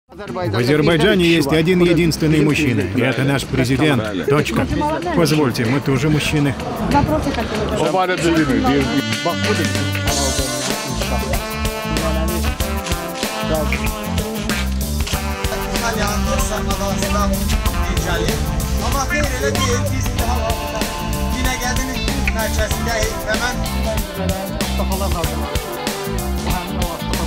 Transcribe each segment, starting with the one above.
В Азербайджане есть один единственный мужчина, и это наш президент. Точка. Позвольте, мы тоже мужчины. Вопросы какие-то? Ama hayır elə deyil, biz daha Binəqədinin mərkəzindəyik və mən Mustafalar hazırladım. Həmin o vaxtda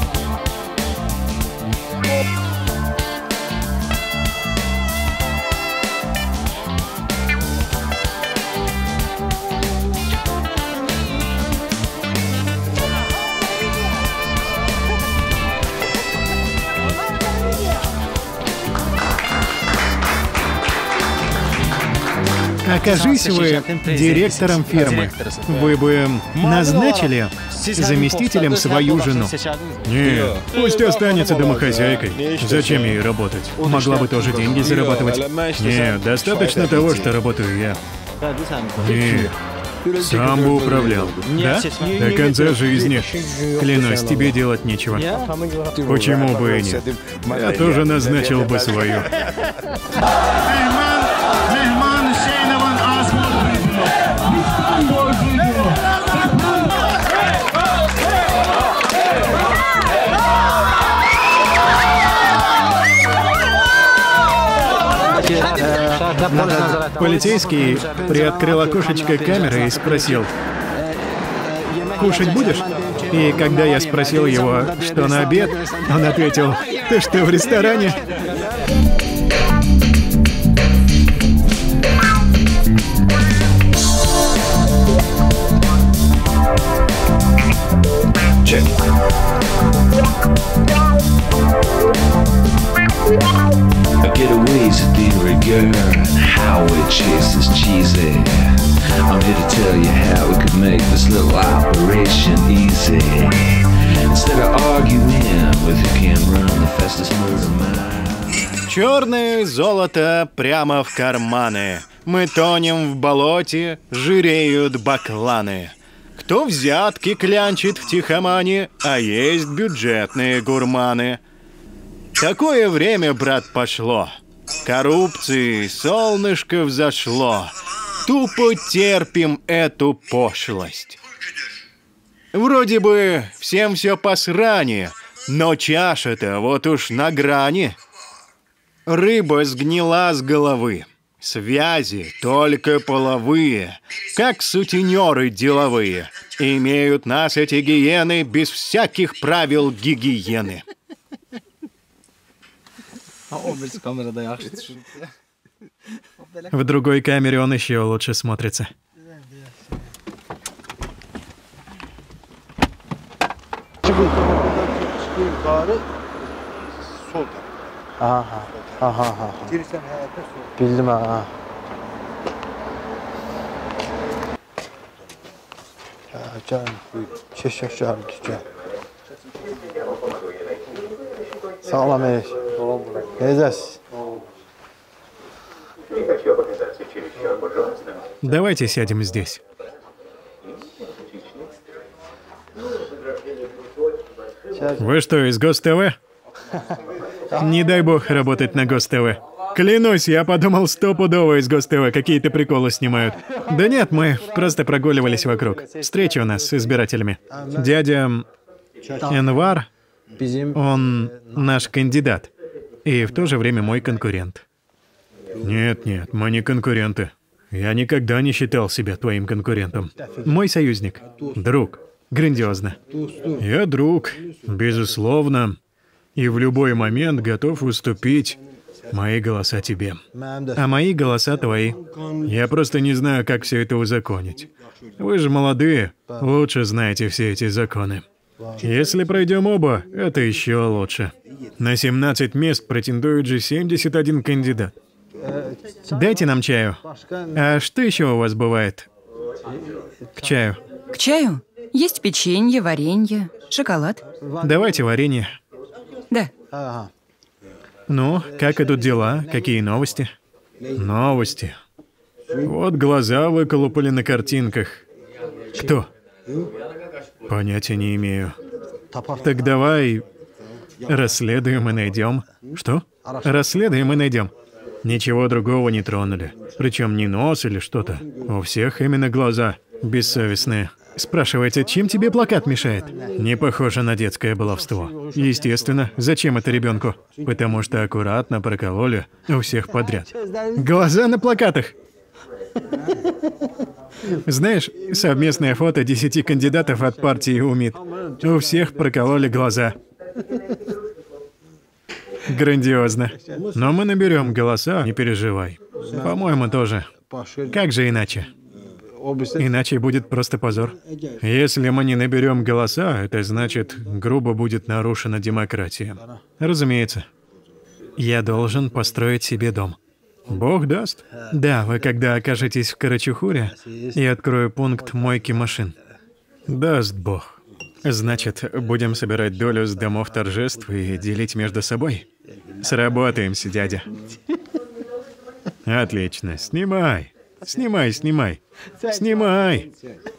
Окажись вы директором фирмы, вы бы назначили заместителем свою жену? Нет, пусть останется домохозяйкой. Зачем ей работать? Могла бы тоже деньги зарабатывать. Нет, достаточно того, что работаю я. Нет, сам бы управлял. Да? До конца жизни. Клянусь, тебе делать нечего. Почему бы и нет? Я тоже назначил бы свою. Полицейский приоткрыл окошечко камеры и спросил: «Кушать будешь?» И когда я спросил его, что на обед, он ответил: «Ты что, в ресторане?» Getaways at the rigor and how it chases cheesy. I'm here to tell you how we could make this little operation easy. Instead of arguing with who can run the fastest murder mine. Черное золото прямо в карманы. Мы тонем в болоте, жиреют бакланы. Кто взятки клянчит в тихомане, а есть бюджетные гурманы. Такое время, брат, пошло. Коррупции солнышко взошло. Тупо терпим эту пошлость. Вроде бы всем все посрани, но чаша-то вот уж на грани. Рыба сгнила с головы. Связи только половые, как сутенеры деловые. Имеют нас эти гиены без всяких правил гигиены. В другой камере он еще лучше смотрится. Bildim ha. Gel, şaşar gel. Sağ ol Amerik. Nezes. Давайте сядем здесь. Вы что, из ГосТВ? Не дай бог работать на ГосТВ. Клянусь, я подумал, стопудово из ГосТВ какие-то приколы снимают. Да нет, мы просто прогуливались вокруг. Встреча у нас с избирателями. Дядя Энвар, он наш кандидат. И в то же время мой конкурент. Нет, мы не конкуренты. Я никогда не считал себя твоим конкурентом. Мой союзник. Друг. Грандиозно. Я друг, безусловно. И в любой момент готов уступить мои голоса тебе. А мои голоса твои. Я просто не знаю, как все это узаконить. Вы же молодые, лучше знаете все эти законы. Если пройдем оба, это еще лучше. На 17 мест претендует же 71 кандидат. Дайте нам чаю. А что еще у вас бывает? К чаю. К чаю? Есть печенье, варенье, шоколад. Давайте варенье. Да. Ну, как идут дела? Какие новости? Новости. Вот глаза выколупали на картинках. Кто? Понятия не имею. Так давай Расследуем и найдем. Что? Расследуем и найдем. Ничего другого не тронули. Причем не нос или что-то. У всех именно глаза. Бессовестные. Спрашиваете, чем тебе плакат мешает? Не похоже на детское баловство. Естественно. Зачем это ребенку? Потому что аккуратно прокололи у всех подряд. Глаза на плакатах. Знаешь, совместное фото 10 кандидатов от партии УМИД. У всех прокололи глаза. Грандиозно. Но мы наберем голоса, не переживай. По-моему, тоже. Как же иначе? Иначе будет просто позор. Если мы не наберем голоса, это значит, грубо будет нарушена демократия. Разумеется. Я должен построить себе дом. Бог даст. Да, вы когда окажетесь в Карачухуре, я открою пункт мойки машин. Даст Бог. Значит, будем собирать долю с домов торжеств и делить между собой? Сработаемся, дядя. Отлично. Снимай. Снимай, снимай. Снимай.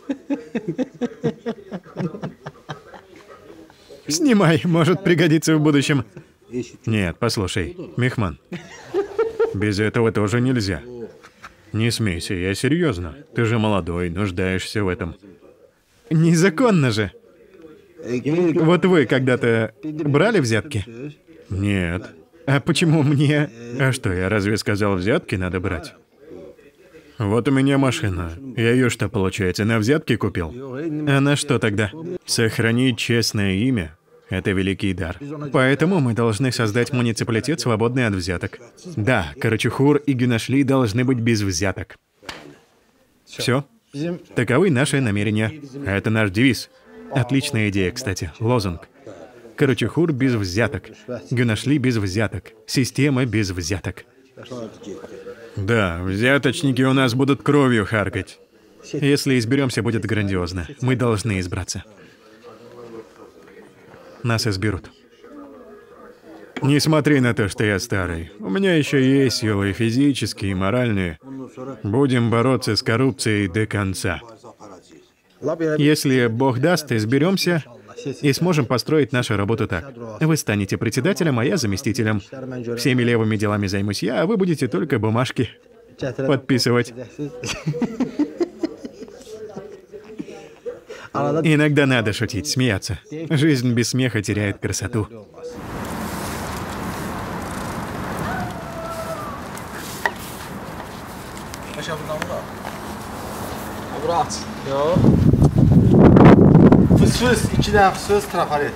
Снимай, может пригодиться в будущем. Нет, послушай, Мехман. Без этого тоже нельзя. Не смейся, я серьезно. Ты же молодой, нуждаешься в этом. Незаконно же. Вот вы когда-то брали взятки? Нет. А почему мне... А что, я разве сказал, взятки надо брать? Вот у меня машина. Я ее что, получается, на взятки купил? А на что тогда? Сохранить честное имя — это великий дар. Поэтому мы должны создать муниципалитет, свободный от взяток. Да, Карачухур и Гюнашли должны быть без взяток. Все. Таковы наши намерения. Это наш девиз. Отличная идея, кстати. Лозунг. Карачухур без взяток. Гюнашли без взяток. Система без взяток. Да, взяточники у нас будут кровью харкать. Если изберемся, будет грандиозно. Мы должны избраться. Нас изберут. Не смотри на то, что я старый. У меня еще есть силы физические и моральные. Будем бороться с коррупцией до конца. Если Бог даст, изберемся и сможем построить нашу работу так. Вы станете председателем, а я заместителем. Всеми левыми делами займусь я, а вы будете только бумажки подписывать. Иногда надо шутить, смеяться. Жизнь без смеха теряет красоту. Rahat. Yo. Fıs, 2 tane fıs, trafaret.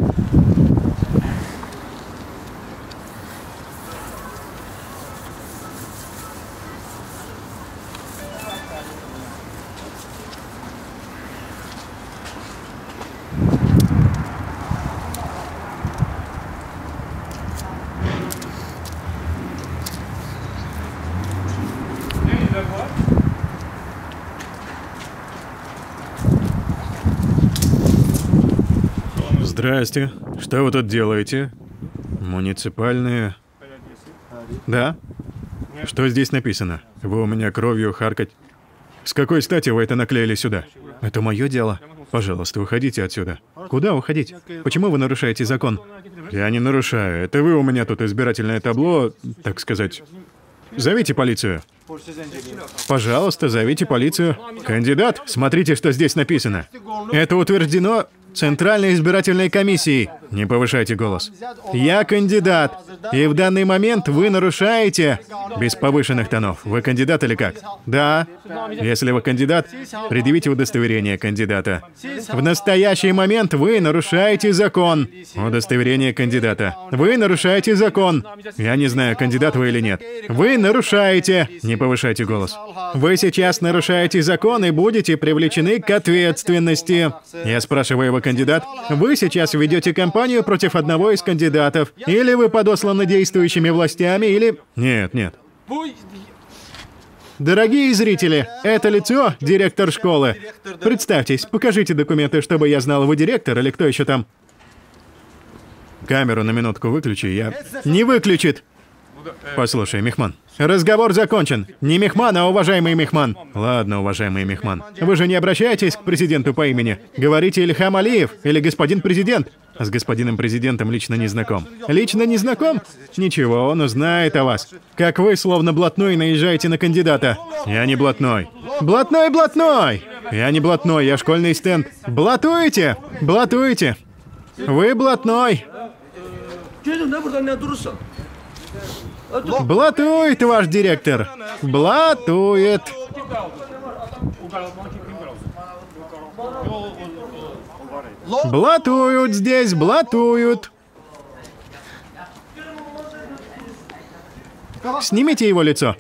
Здрасте. Что вы тут делаете? Муниципальные... Да? Что здесь написано? Вы у меня кровью харкать... С какой стати вы это наклеили сюда? Это мое дело. Пожалуйста, уходите отсюда. Куда уходить? Почему вы нарушаете закон? Я не нарушаю. Это вы у меня тут избирательное табло, так сказать... Зовите полицию. Пожалуйста, зовите полицию. Кандидат, смотрите, что здесь написано. Это утверждено Центральной избирательной комиссией. Не повышайте голос. Я кандидат. И в данный момент вы нарушаете... Без повышенных тонов. Вы кандидат или как? Да. Если вы кандидат, предъявите удостоверение кандидата. В настоящий момент вы нарушаете закон. Удостоверение кандидата. Вы нарушаете закон. Я не знаю, кандидат вы или нет. Вы нарушаете. Не повышайте голос. Вы сейчас нарушаете закон и будете привлечены к ответственности. Я спрашиваю, вы кандидат? Вы сейчас ведете кампанию против одного из кандидатов. Или вы подосланы действующими властями, или... Нет, нет. Дорогие зрители, это лицо — директор школы. Представьтесь, покажите документы, чтобы я знал, вы директор или кто еще там. Камеру на минутку выключи, я... Не выключит! Послушай, Мехман, разговор закончен. Не Мехман, а уважаемый Мехман. Ладно, уважаемый Мехман. Вы же не обращаетесь к президенту по имени. Говорите Ильхам Алиев или господин президент. С господином президентом лично не знаком. Лично не знаком? Ничего, он узнает о вас. Как вы, словно блатной, наезжаете на кандидата. Я не блатной. Блатной! Я не блатной, я школьный стенд. Блатуете? Блатуете. Вы блатной. Блатует ваш директор. Блатует. Блатуют здесь, блатуют. Снимите его лицо.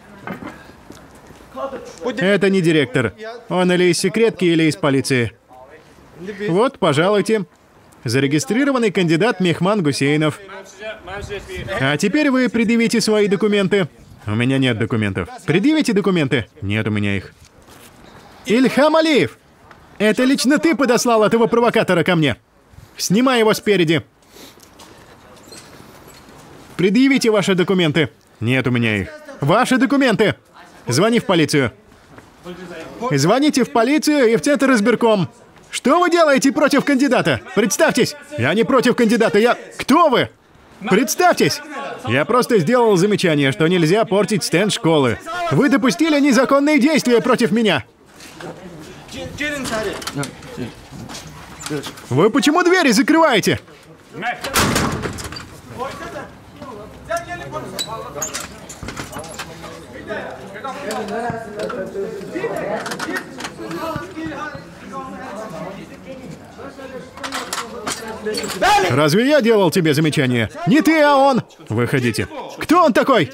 Это не директор. Он или из секретки, или из полиции. Вот, пожалуйте. Зарегистрированный кандидат Мехман Гусейнов. А теперь вы предъявите свои документы. У меня нет документов. Предъявите документы. Нет у меня их. Ильхам Алиев! Это лично ты подослал этого провокатора ко мне. Снимай его спереди. Предъявите ваши документы. Нет у меня их. Ваши документы. Звони в полицию. Звоните в полицию и в Центр избирком. Что вы делаете против кандидата? Представьтесь! Я не против кандидата, я... Кто вы? Представьтесь! Я просто сделал замечание, что нельзя портить стенд школы. Вы допустили незаконные действия против меня. Вы почему двери закрываете? Разве я делал тебе замечание? Не ты, а он! Выходите. Кто он такой?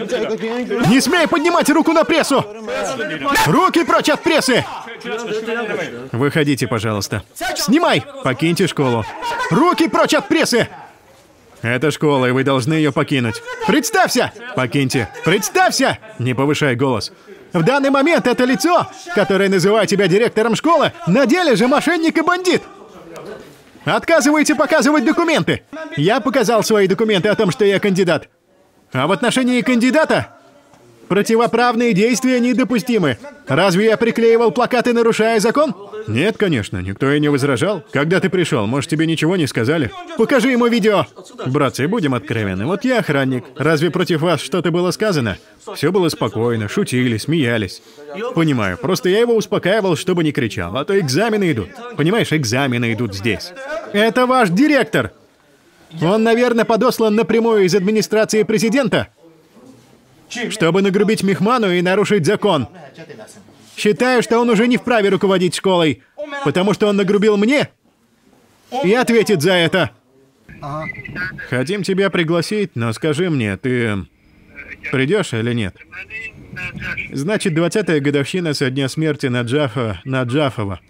Не смей поднимать руку на прессу! Руки прочь от прессы! Выходите, пожалуйста. Снимай! Покиньте школу. Руки прочь от прессы! Это школа, и вы должны ее покинуть. Представься! Покиньте. Представься! Не повышай голос. В данный момент это лицо, которое называет тебя директором школы, на деле же мошенник и бандит. Отказываете показывать документы. Я показал свои документы о том, что я кандидат. А в отношении кандидата противоправные действия недопустимы. Разве я приклеивал плакаты, нарушая закон? Нет, конечно, никто и не возражал. Когда ты пришел, может, тебе ничего не сказали? Покажи ему видео. Братцы, будем откровенны. Вот я охранник. Разве против вас что-то было сказано? Все было спокойно, шутили, смеялись. Понимаю, просто я его успокаивал, чтобы не кричал, а то экзамены идут. Понимаешь, экзамены идут здесь. Это ваш директор. Он, наверное, подослан напрямую из администрации президента, чтобы нагрубить Мехману и нарушить закон. Считаю, что он уже не вправе руководить школой, потому что он нагрубил мне и ответит за это. Хотим тебя пригласить, но скажи мне, ты придешь или нет? Значит, 20-я годовщина со дня смерти Наджафова.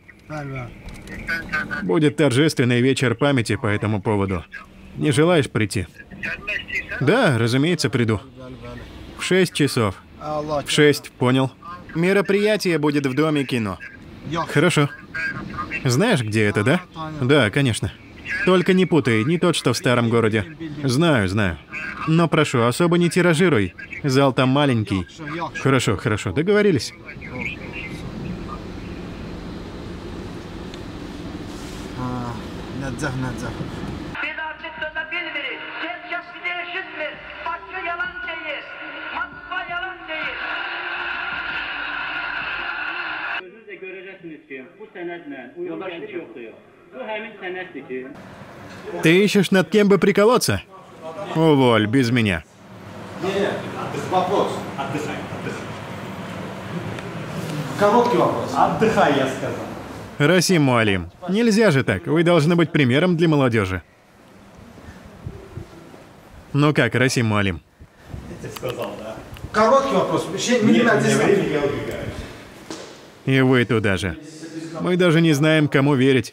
Будет торжественный вечер памяти по этому поводу. Не желаешь прийти? Да, разумеется, приду. В 6 часов. В 6, понял. Мероприятие будет в Доме кино. Хорошо. Знаешь, где это, да? Да, конечно. Только не путай, не тот, что в старом городе. Знаю, знаю. Но прошу, особо не тиражируй. Зал там маленький. Хорошо, хорошо, договорились. Ты ищешь, над кем бы приколоться? Уволь, без меня. Вопрос. Короткий вопрос. Отдыхай, я сказал. Расим Муалим, нельзя же так. Вы должны быть примером для молодежи. Ну как, Расим Муалим? Я сказал, да. Короткий вопрос. Нет, я убегаю. И вы туда же. Мы даже не знаем, кому верить.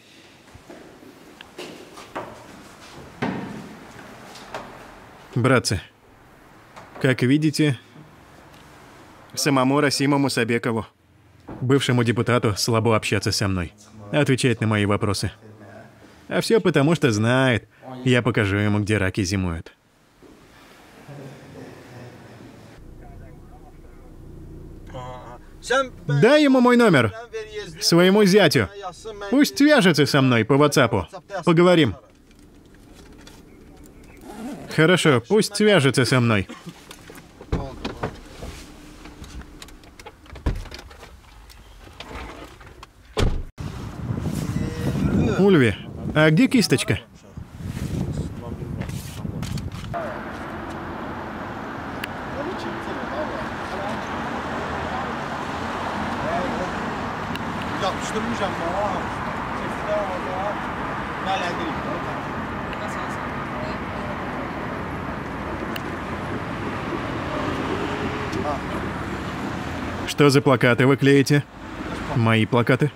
Братцы, как видите, самому Расиму Мусабекову, бывшему депутату, слабо общаться со мной, отвечать на мои вопросы. А все потому, что знает, я покажу ему, где раки зимуют. Дай ему мой номер. Своему зятю. Пусть свяжется со мной по WhatsApp. Поговорим. Хорошо, пусть свяжется со мной. Ульви, а где кисточка? Yapıştırmışam bana. Çeşitler orada. Değerlendireyim. Что за плакаты вы клеите? Мои плакаты.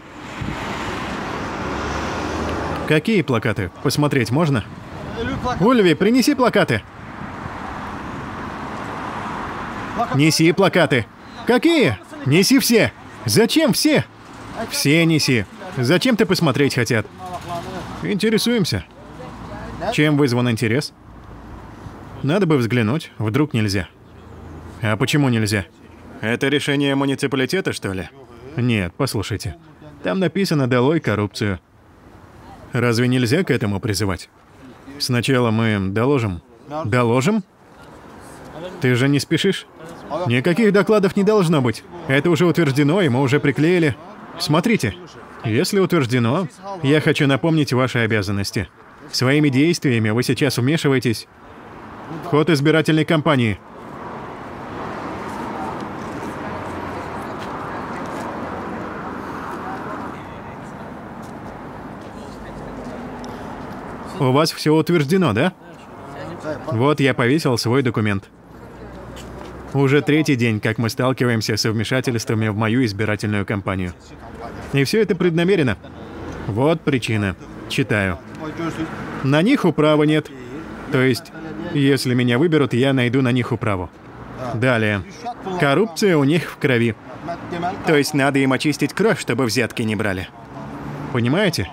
Какие плакаты? Посмотреть можно? Ульви, принеси плакаты. Неси плакаты. Какие? Неси все. Зачем все? Все неси. Зачем-то посмотреть хотят. Интересуемся. Чем вызван интерес? Надо бы взглянуть, вдруг нельзя. А почему нельзя? Это решение муниципалитета, что ли? Нет, послушайте. Там написано «Долой коррупцию». Разве нельзя к этому призывать? Сначала мы доложим. Доложим? Ты же не спешишь? Никаких докладов не должно быть. Это уже утверждено, и мы уже приклеили. Смотрите, если утверждено, я хочу напомнить ваши обязанности. Своими действиями вы сейчас вмешиваетесь в ход избирательной кампании. У вас все утверждено, да? Вот я повесил свой документ. Уже третий день, как мы сталкиваемся со вмешательствами в мою избирательную кампанию. И все это преднамеренно. Вот причина. Читаю. На них управы нет. То есть, если меня выберут, я найду на них управу. Далее. Коррупция у них в крови. То есть надо им очистить кровь, чтобы взятки не брали. Понимаете?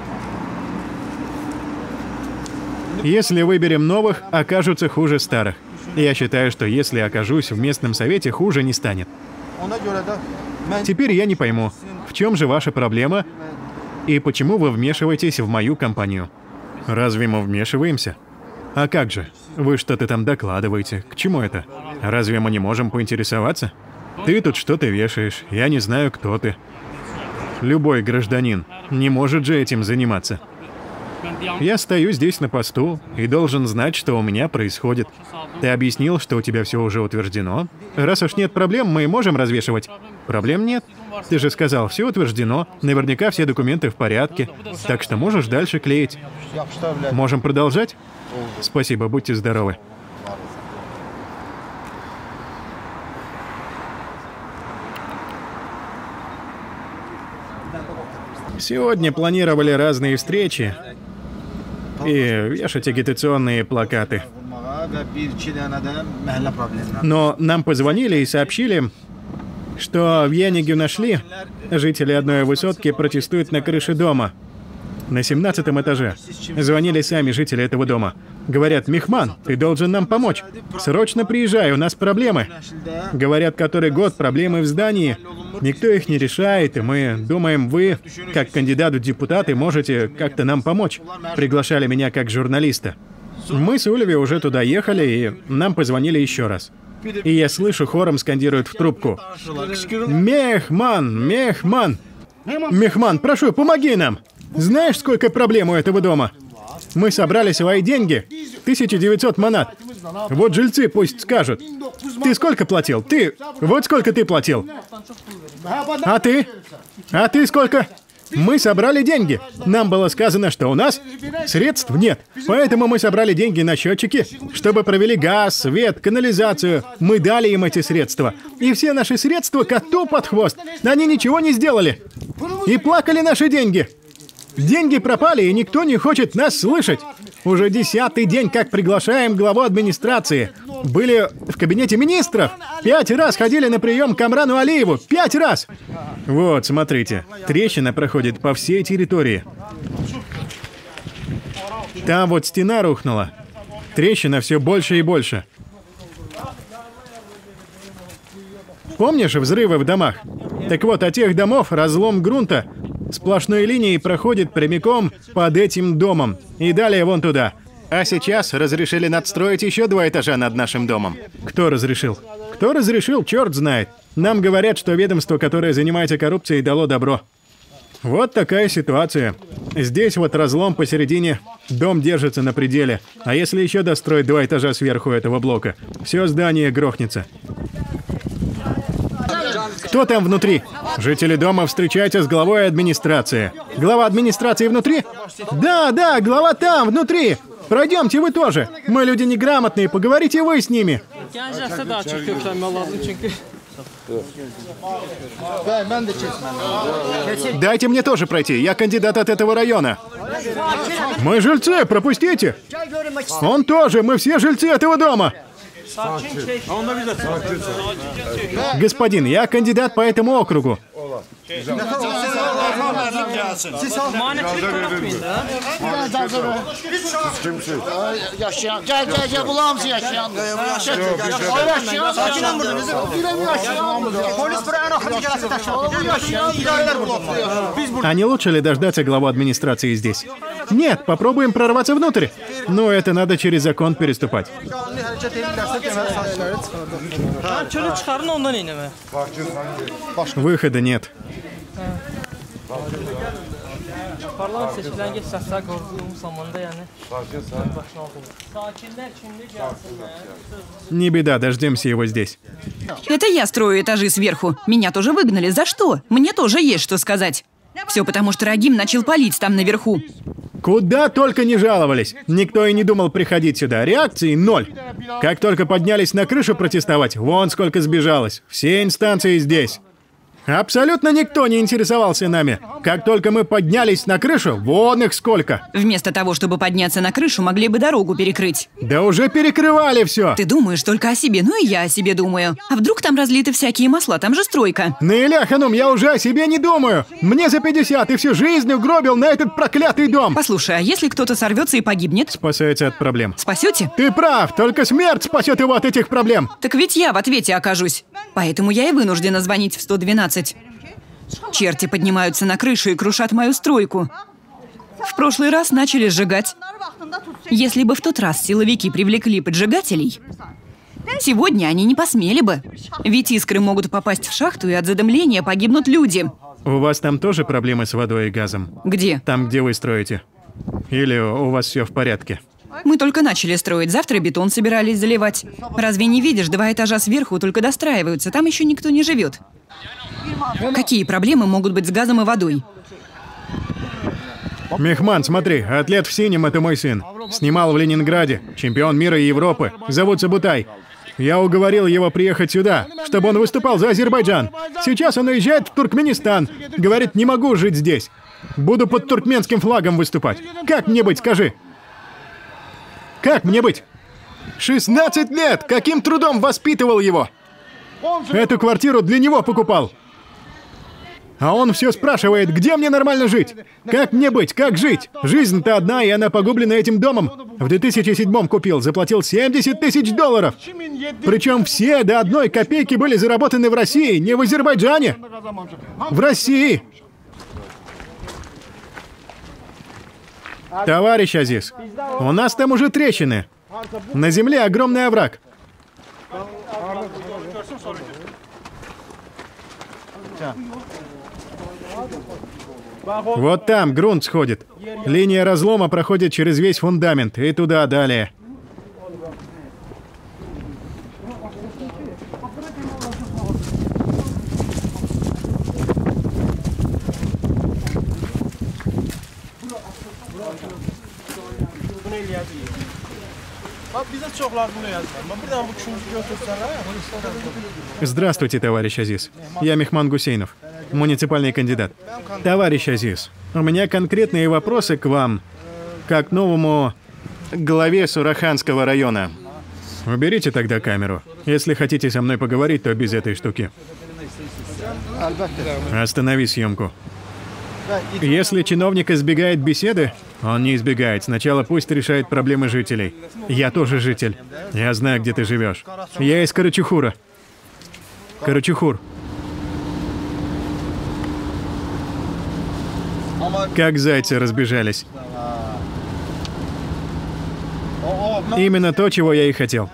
Если выберем новых, окажутся хуже старых. Я считаю, что если окажусь в местном совете, хуже не станет. Теперь я не пойму, в чем же ваша проблема и почему вы вмешиваетесь в мою кампанию? Разве мы вмешиваемся? А как же? Вы что-то там докладываете. К чему это? Разве мы не можем поинтересоваться? Ты тут что-то вешаешь, я не знаю, кто ты. Любой гражданин не может же этим заниматься. Я стою здесь на посту и должен знать, что у меня происходит. Ты объяснил, что у тебя все уже утверждено. Раз уж нет проблем, мы можем развешивать. Проблем нет. Ты же сказал, все утверждено, наверняка все документы в порядке, так что можешь дальше клеить. Можем продолжать? Спасибо, будьте здоровы. Сегодня планировали разные встречи и вешать агитационные плакаты. Но нам позвонили и сообщили, что в Янеге нашли, жители одной высотки протестуют на крыше дома, на 17-м этаже. Звонили сами жители этого дома. Говорят: «Мехман, ты должен нам помочь. Срочно приезжай, у нас проблемы». Говорят, который год проблемы в здании. Никто их не решает, и мы думаем, вы, как кандидат в депутаты, можете как-то нам помочь. Приглашали меня как журналиста. Мы с Ульви уже туда ехали, и нам позвонили еще раз. И я слышу, хором скандируют в трубку: «Мехман! Мехман! Мехман, прошу, помоги нам! Знаешь, сколько проблем у этого дома? Мы собрали свои деньги, 1900 манат. Вот жильцы пусть скажут. Ты сколько платил? Ты... Вот сколько ты платил? А ты? А ты сколько? Мы собрали деньги. Нам было сказано, что у нас средств нет. Поэтому мы собрали деньги на счетчики, чтобы провели газ, свет, канализацию. Мы дали им эти средства. И все наши средства коту под хвост. Они ничего не сделали. И плакали наши деньги. Деньги пропали, и никто не хочет нас слышать. Уже 10-й день, как приглашаем главу администрации. Были в кабинете министров. 5 раз ходили на прием к Камрану Алиеву. 5 раз! Вот, смотрите. Трещина проходит по всей территории. Там вот стена рухнула. Трещина все больше и больше. Помнишь взрывы в домах? Так вот, от тех домов разлом грунта сплошной линией проходит прямиком под этим домом. И далее вон туда. А сейчас разрешили надстроить еще 2 этажа над нашим домом. Кто разрешил? Кто разрешил, черт знает. Нам говорят, что ведомство, которое занимается коррупцией, дало добро. Вот такая ситуация. Здесь вот разлом посередине, дом держится на пределе. А если еще достроить 2 этажа сверху этого блока, все здание грохнется. Кто там внутри? Жители дома, встречайте с главой администрации. Глава администрации внутри? Да, глава там, внутри. Пройдемте вы тоже. Мы люди неграмотные, поговорите вы с ними. Дайте мне тоже пройти, я кандидат от этого района. Мы жильцы, пропустите. Он тоже, мы все жильцы этого дома. Господин, я кандидат по этому округу. А не лучше ли дождаться главу администрации здесь? Нет, попробуем прорваться внутрь. Но это надо через закон переступать. Выхода нет. Не беда, дождемся его здесь. Это я строю этажи сверху. Меня тоже выгнали. За что? Мне тоже есть что сказать. Все потому, что Рагим начал палить там наверху. Куда только не жаловались. Никто и не думал приходить сюда. Реакции 0. Как только поднялись на крышу протестовать, вон сколько сбежалось. Все инстанции здесь. Абсолютно никто не интересовался нами. Как только мы поднялись на крышу, вон их сколько. Вместо того, чтобы подняться на крышу, могли бы дорогу перекрыть. Да уже перекрывали все. Ты думаешь только о себе, ну и я о себе думаю. А вдруг там разлиты всякие масла, там же стройка. Наиля, ханум, я уже о себе не думаю. Мне за 50, и всю жизнь угробил на этот проклятый дом. Послушай, а если кто-то сорвется и погибнет? Спасается от проблем. Спасете? Ты прав, только смерть спасет его от этих проблем. Так ведь я в ответе окажусь. Поэтому я и вынуждена звонить в 112. Черти поднимаются на крышу и крушат мою стройку. В прошлый раз начали сжигать. Если бы в тот раз силовики привлекли поджигателей, сегодня они не посмели бы. Ведь искры могут попасть в шахту, и от задымления погибнут люди. У вас там тоже проблемы с водой и газом? Где? Там, где вы строите. Или у вас все в порядке? Мы только начали строить, завтра бетон собирались заливать. Разве не видишь, 2 этажа сверху только достраиваются, там еще никто не живет. Какие проблемы могут быть с газом и водой? Мехман, смотри, атлет в синем — это мой сын. Снимал в Ленинграде, чемпион мира и Европы. Зовут Сабутай. Я уговорил его приехать сюда, чтобы он выступал за Азербайджан. Сейчас он уезжает в Туркменистан. Говорит, не могу жить здесь. Буду под туркменским флагом выступать. Как мне быть, скажи? Как мне быть? 16 лет! Каким трудом воспитывал его? Эту квартиру для него покупал. А он все спрашивает, где мне нормально жить? Как мне быть? Как жить? Жизнь-то одна, и она погублена этим домом. В 2007 купил, заплатил $70 000. Причем все до 1 копейки были заработаны в России, не в Азербайджане. В России. Товарищ Азиз, у нас там уже трещины. На земле огромный овраг. Вот там грунт сходит. Линия разлома проходит через весь фундамент и туда далее. Здравствуйте, товарищ Азиз. Я Мехман Гусейнов, муниципальный кандидат. Товарищ Азиз, у меня конкретные вопросы к вам, как новому главе Сураханского района. Уберите тогда камеру. Если хотите со мной поговорить, то без этой штуки. Останови съемку. Если чиновник избегает беседы, он не избегает. Сначала пусть решает проблемы жителей. Я тоже житель. Я знаю, где ты живешь. Я из Карачухура. Карачухур. Как зайцы разбежались. Именно то, чего я и хотел.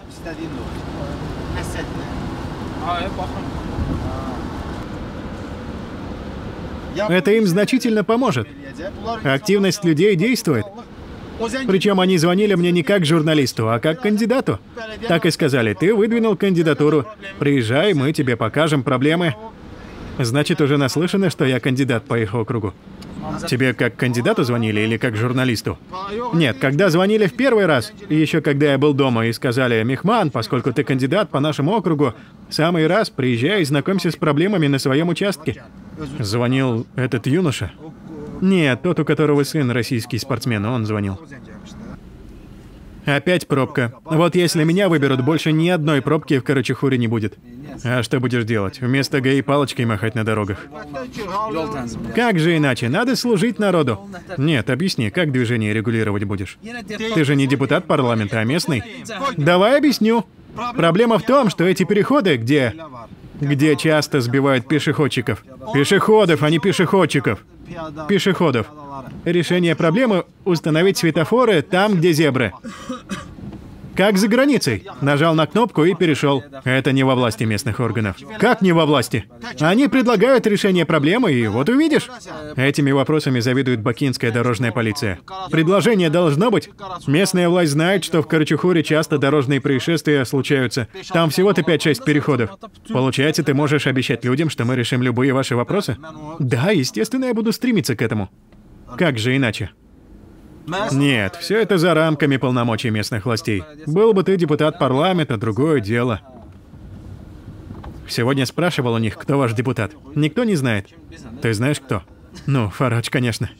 Это им значительно поможет. Активность людей действует. Причем они звонили мне не как журналисту, а как кандидату. Так и сказали: ты выдвинул кандидатуру. Приезжай, мы тебе покажем проблемы. Значит, уже наслышано, что я кандидат по их округу. Тебе как кандидату звонили или как журналисту? Нет, когда звонили в первый раз, и еще когда я был дома, и сказали: Мехман, поскольку ты кандидат по нашему округу, самый раз приезжай и знакомься с проблемами на своем участке. Звонил этот юноша? Нет, тот, у которого сын российский спортсмен, он звонил. Опять пробка. Вот если меня выберут, больше ни одной пробки в Карачухуре не будет. А что будешь делать? Вместо ГАИ палочкой махать на дорогах? Как же иначе? Надо служить народу. Нет, объясни, как движение регулировать будешь? Ты же не депутат парламента, а местный. Давай объясню. Проблема в том, что эти переходы, где часто сбивают пешеходчиков. Пешеходов, а не пешеходчиков. Пешеходов. Решение проблемы — установить светофоры там, где зебры. Как за границей. Нажал на кнопку и перешел. Это не во власти местных органов. Как не во власти? Они предлагают решение проблемы, и вот увидишь. Этими вопросами заведует бакинская дорожная полиция. Предложение должно быть. Местная власть знает, что в Карачухуре часто дорожные происшествия случаются. Там всего-то 5-6 переходов. Получается, ты можешь обещать людям, что мы решим любые ваши вопросы? Да, естественно, я буду стремиться к этому. Как же иначе? Нет, все это за рамками полномочий местных властей. Был бы ты депутат парламента, другое дело. Сегодня спрашивал у них, кто ваш депутат. Никто не знает. Ты знаешь, кто? Ну, Фарадж, конечно.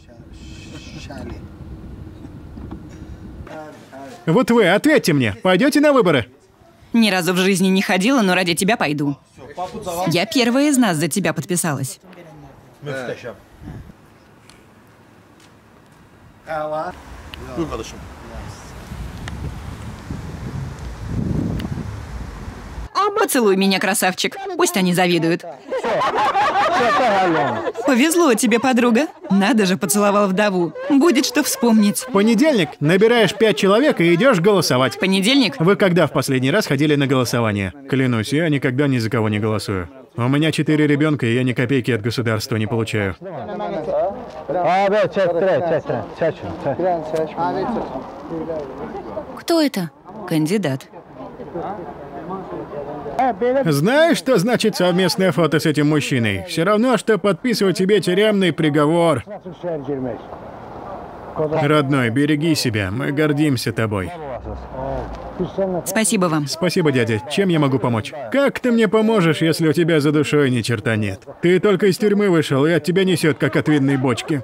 Вот вы, ответьте мне, пойдете на выборы? Ни разу в жизни не ходила, но ради тебя пойду. Я первая из нас за тебя подписалась. Поцелуй меня, красавчик. Пусть они завидуют. Повезло тебе, подруга. Надо же, поцеловал вдову. Будет что вспомнить. В понедельник набираешь 5 человек и идешь голосовать. В понедельник? Вы когда в последний раз ходили на голосование? Клянусь, я никогда ни за кого не голосую. У меня 4 ребенка, и я ни копейки от государства не получаю. Кто это? Кандидат. Знаешь, что значит совместное фото с этим мужчиной? Все равно, что подписывать тебе тюремный приговор. Родной, береги себя, мы гордимся тобой. Спасибо вам. Спасибо, дядя. Чем я могу помочь? Как ты мне поможешь, если у тебя за душой ни черта нет? Ты только из тюрьмы вышел, и от тебя несет, как от винной бочки.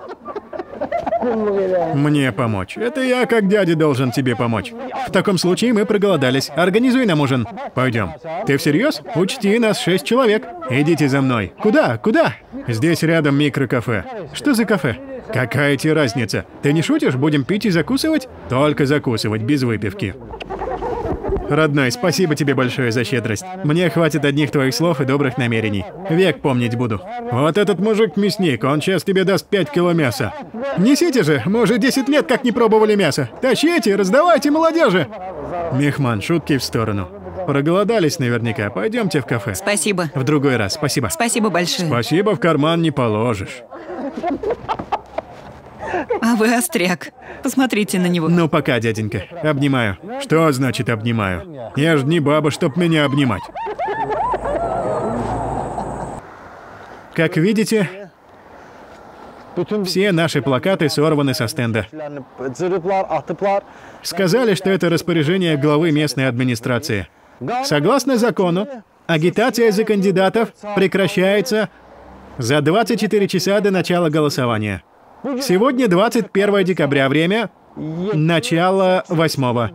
Мне помочь. Это я, как дядя, должен тебе помочь. В таком случае мы проголодались. Организуй нам ужин. Пойдем. Ты всерьез? Учти, нас 6 человек. Идите за мной. Куда? Куда? Здесь рядом микрокафе. Что за кафе? Какая тебе разница? Ты не шутишь? Будем пить и закусывать? Только закусывать, без выпивки. Родной, спасибо тебе большое за щедрость. Мне хватит одних твоих слов и добрых намерений. Век помнить буду. Вот этот мужик-мясник, он сейчас тебе даст 5 кило мяса. Несите же, мы уже 10 лет как не пробовали мясо. Тащите, раздавайте молодежи. Мехман, шутки в сторону. Проголодались наверняка. Пойдемте в кафе. Спасибо. В другой раз, спасибо. Спасибо большое. Спасибо в карман не положишь. А вы остряк. Посмотрите на него. Ну пока, дяденька. Обнимаю. Что значит обнимаю? Я ж не баба, чтоб меня обнимать. Как видите, все наши плакаты сорваны со стенда. Сказали, что это распоряжение главы местной администрации. Согласно закону, агитация за кандидатов прекращается за 24 часа до начала голосования. Сегодня 21 декабря, время начало 8.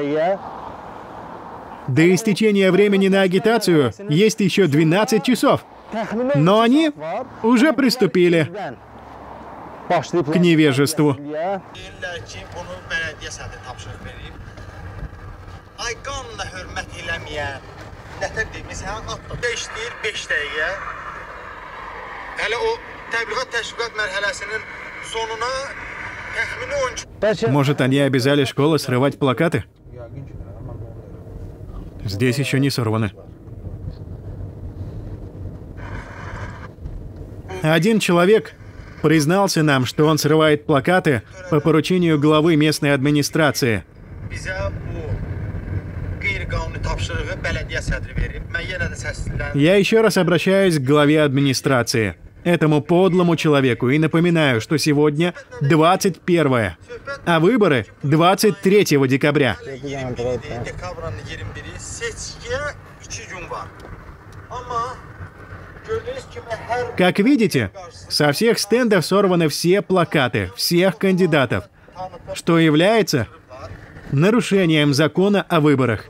До истечения времени на агитацию есть еще 12 часов. Но они уже приступили к невежеству. nətər deyim, məsələn, atda işləyir 5 dəqiqə. Hələ o təbliğat təşviqat mərhələsinin sonuna təxmini 10 Может, они обязали школы срывать плакаты? Здесь еще не сорваны. Один человек признался нам, что он срывает плакаты по поручению главы местной администрации. bizə bu qeyri-qanuni tapşırığı bələdiyyə sədri verib. Mən yenə də səsləndim. Я еще раз обращаюсь к главе администрации, этому подлому человеку, и напоминаю, что сегодня 21, а выборы 23 декабря. Dekabrın 21-i seçkiyə 2 gün var. Amma gördüyünüz kimi hər Как видите, со всех стендов сорваны все плакаты, всех кандидатов, что является нарушением закона о выборах.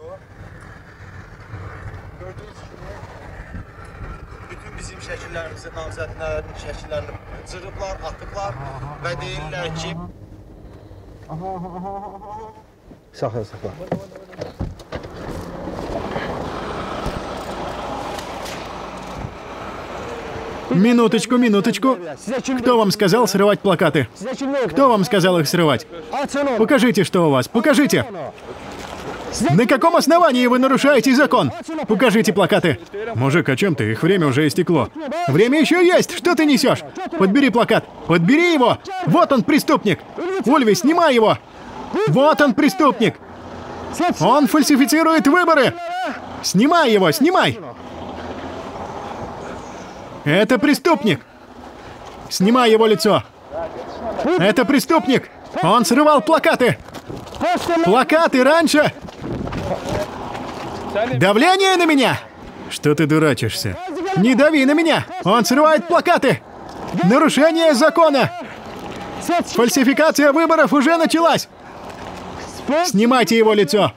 gördüyünüz kimi bütün bizim şəkillərimizi, namizədlərin şəkillərini cırıblar, atıblar və deyirlər ki, Saxla, saxla. Минуточку, минуточку. Кто вам сказал срывать плакаты? Кто вам сказал их срывать? Покажите, что у вас. Покажите. На каком основании вы нарушаете закон? Покажите плакаты. Мужик, о чем ты? Их время уже истекло. Время еще есть. Что ты несешь? Подбери плакат. Подбери его. Вот он, преступник. Ульви, снимай его. Вот он, преступник. Он фальсифицирует выборы. Снимай его, снимай. Это преступник. Снимай его лицо. Это преступник. Он срывал плакаты. Плакаты раньше. Давление на меня. Что ты дурачишься? Не дави на меня. Он срывает плакаты. Нарушение закона. Фальсификация выборов уже началась. Снимайте его лицо.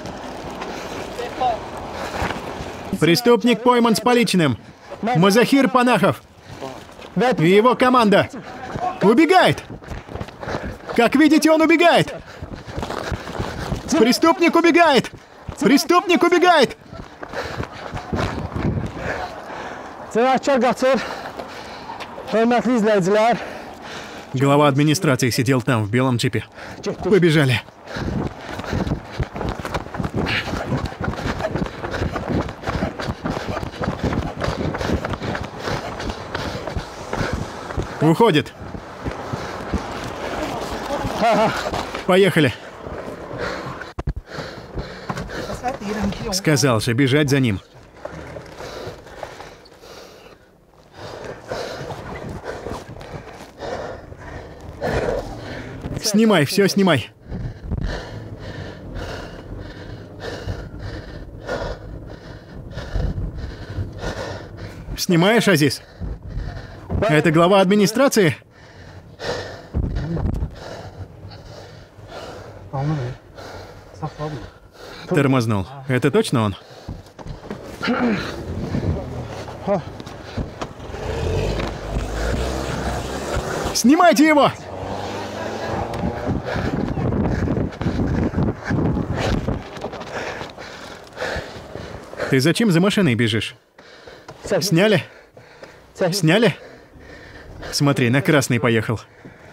Преступник пойман с поличным. Мазахир Панахов и его команда убегает. Как видите, он убегает. Преступник убегает. Преступник убегает. Cinayətkar qaçır. Hörmətli izləyicilər. Глава администрации сидел там, в белом джипе. Побежали. Уходит. Поехали. Сказал же бежать за ним. Снимай, все снимай. Снимаешь, Азиз? Это глава администрации? Тормознул. Это точно он? Снимайте его! Ты зачем за машиной бежишь? Сняли? Сняли? Смотри, на красный поехал.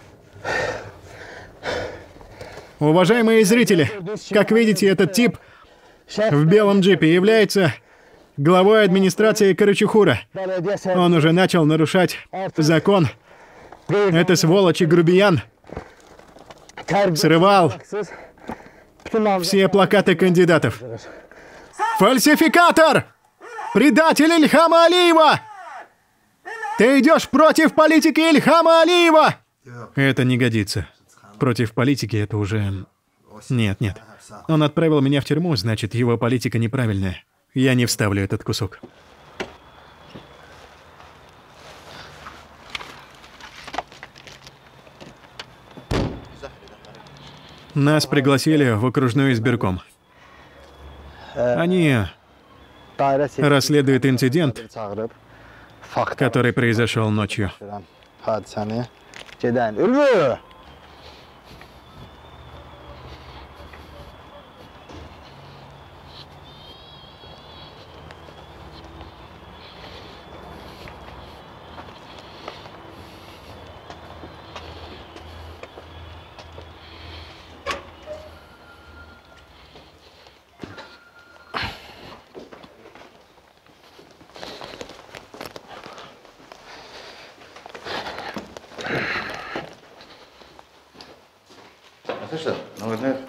Уважаемые зрители, как видите, этот тип в белом джипе является главой администрации Карачухура. Он уже начал нарушать закон. Это сволочь и грубиян. Срывал все плакаты кандидатов. Фальсификатор! Предатель Ильхама Алиева! Ты идешь против политики Ильхама Алиева! Это не годится. Против политики это уже... Нет, нет. Он отправил меня в тюрьму, значит, его политика неправильная. Я не вставлю этот кусок. Нас пригласили в окружной избирком. Они расследуют инцидент, который произошел ночью.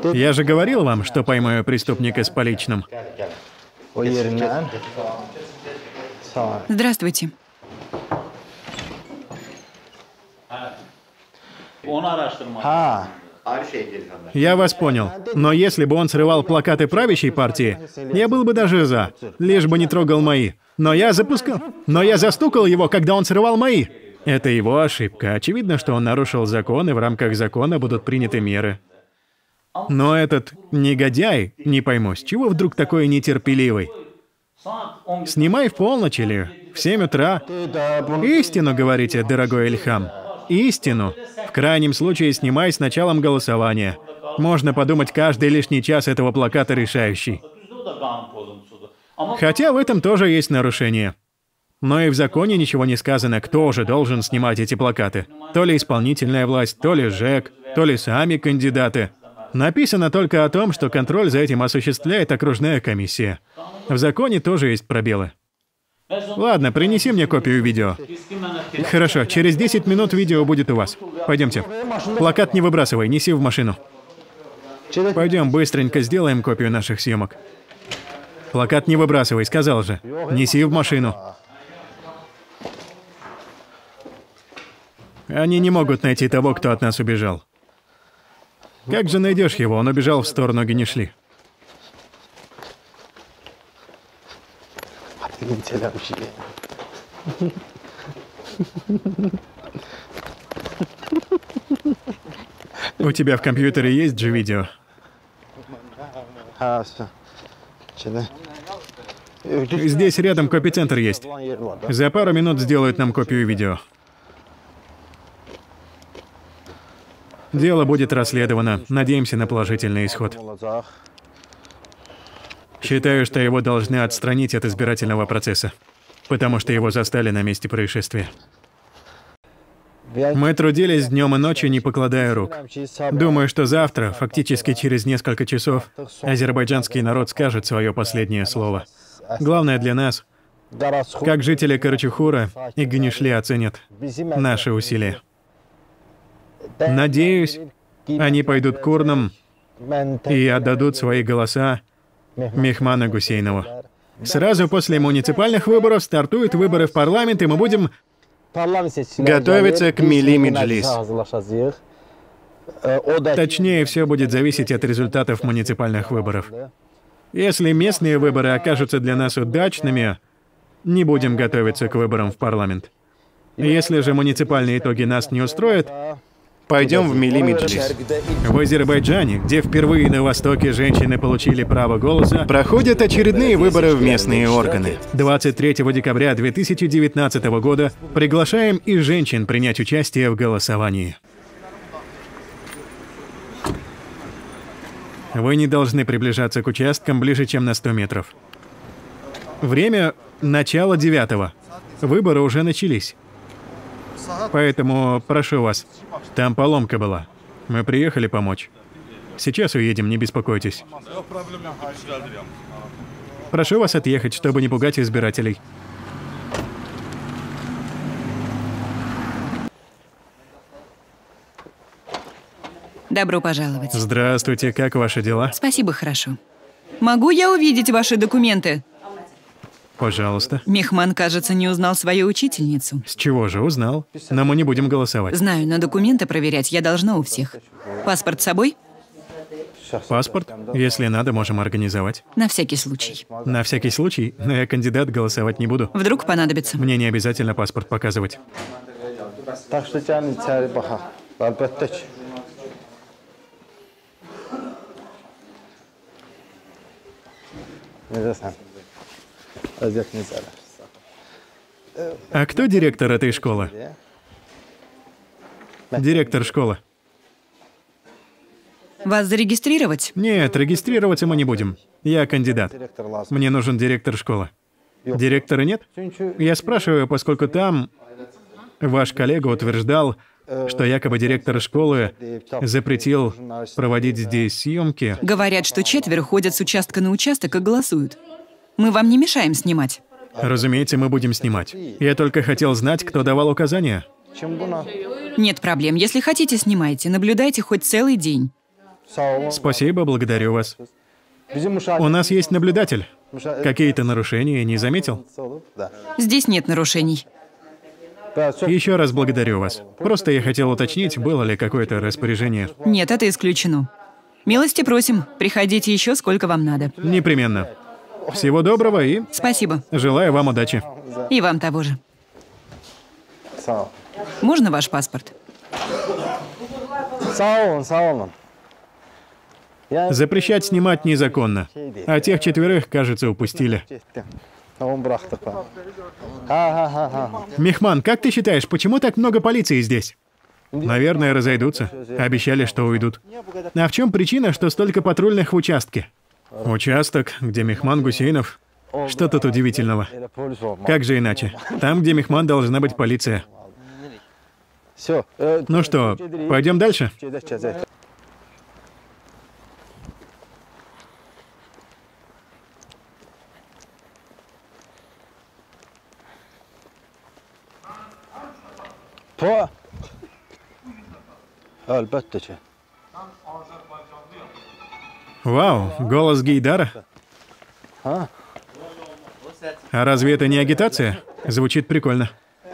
Я же говорил вам, что поймаю преступника с поличным. O yerindən. Sağ ol. Здравствуйте. Ha. Я вас понял. Но если бы он срывал плакаты правящей партии, я был бы даже за, лишь бы не трогал мои. Но я застукал его, когда он срывал мои. Это его ошибка. Очевидно, что он нарушил закон, и в рамках закона будут приняты меры. Но этот негодяй, не пойму, с чего вдруг такой нетерпеливый? Снимай в полночь или в 7 утра. Истину говорите, дорогой Ильхам. Истину. В крайнем случае снимай с началом голосования. Можно подумать, каждый лишний час этого плаката решающий. Хотя в этом тоже есть нарушение. Но и в законе ничего не сказано, кто же должен снимать эти плакаты. То ли исполнительная власть, то ли ЖЭК, то ли сами кандидаты. Написано только о том, что контроль за этим осуществляет окружная комиссия. В законе тоже есть пробелы. Ладно, принеси мне копию видео. Хорошо, через 10 минут видео будет у вас. Пойдемте. Плакат не выбрасывай, неси в машину. Пойдем, быстренько сделаем копию наших съемок. Плакат не выбрасывай, сказал же. Неси в машину. Они не могут найти того, кто от нас убежал. Как же найдешь его? Он убежал в сторону Генишли. У тебя в компьютере есть же видео? Здесь рядом копицентр есть. За пару минут сделают нам копию видео. Дело будет расследовано. Надеемся на положительный исход. Считаю, что его должны отстранить от избирательного процесса, потому что его застали на месте происшествия. Мы трудились днем и ночью, не покладая рук. Думаю, что завтра, фактически через несколько часов, азербайджанский народ скажет свое последнее слово. Главное для нас, как жители Карачухура и Генишли оценят наши усилия. Надеюсь, они пойдут к урнам и отдадут свои голоса Мехману Гусейнову. Сразу после муниципальных выборов стартуют выборы в парламент, и мы будем готовиться к Милли Меджлис. Точнее, все будет зависеть от результатов муниципальных выборов. Если местные выборы окажутся для нас удачными, не будем готовиться к выборам в парламент. Если же муниципальные итоги нас не устроят, пойдем в Милли Меджлис. В Азербайджане, где впервые на Востоке женщины получили право голоса, проходят очередные выборы в местные органы. 23 декабря 2019 года приглашаем и женщин принять участие в голосовании. Вы не должны приближаться к участкам ближе, чем на 100 метров. Время — начало 9-го. Выборы уже начались. Поэтому прошу вас, там поломка была. Мы приехали помочь. Сейчас уедем, не беспокойтесь. Прошу вас отъехать, чтобы не пугать избирателей. Добро пожаловать. Здравствуйте, как ваши дела? Спасибо, хорошо. Могу я увидеть ваши документы? Пожалуйста. Мехман, кажется, не узнал свою учительницу. С чего же узнал? Но мы не будем голосовать. Знаю, но документы проверять я должна у всех. Паспорт с собой? Паспорт? Если надо, можем организовать. На всякий случай. На всякий случай, но я кандидат, голосовать не буду. Вдруг понадобится. Мне не обязательно паспорт показывать. А кто директор этой школы? Директор школы. Вас зарегистрировать? Нет, регистрироваться мы не будем. Я кандидат. Мне нужен директор школы. Директора нет? Я спрашиваю, поскольку там ваш коллега утверждал, что якобы директор школы запретил проводить здесь съемки. Говорят, что 4 ходят с участка на участок и голосуют. Мы вам не мешаем снимать. Разумеется, мы будем снимать. Я только хотел знать, кто давал указания. Нет проблем. Если хотите, снимайте. Наблюдайте хоть целый день. Спасибо, благодарю вас. У нас есть наблюдатель. Какие-то нарушения не заметил? Здесь нет нарушений. Еще раз благодарю вас. Просто я хотел уточнить, было ли какое-то распоряжение. Нет, это исключено. Милости просим, приходите еще, сколько вам надо. Непременно. Всего доброго и Спасибо. желаю вам удачи. И вам того же. Можно ваш паспорт? Запрещать снимать незаконно. А тех 4, кажется, упустили. Мехман, как ты считаешь, почему так много полиции здесь? Наверное, разойдутся. Обещали, что уйдут. А в чем причина, что столько патрульных в участке? Участок, где Мехман Гусейнов. Что тут удивительного? Как же иначе? Там, где Мехман, должна быть полиция. Ну что, пойдем дальше? Вау, голос Гейдара. А разве это не агитация? Звучит прикольно.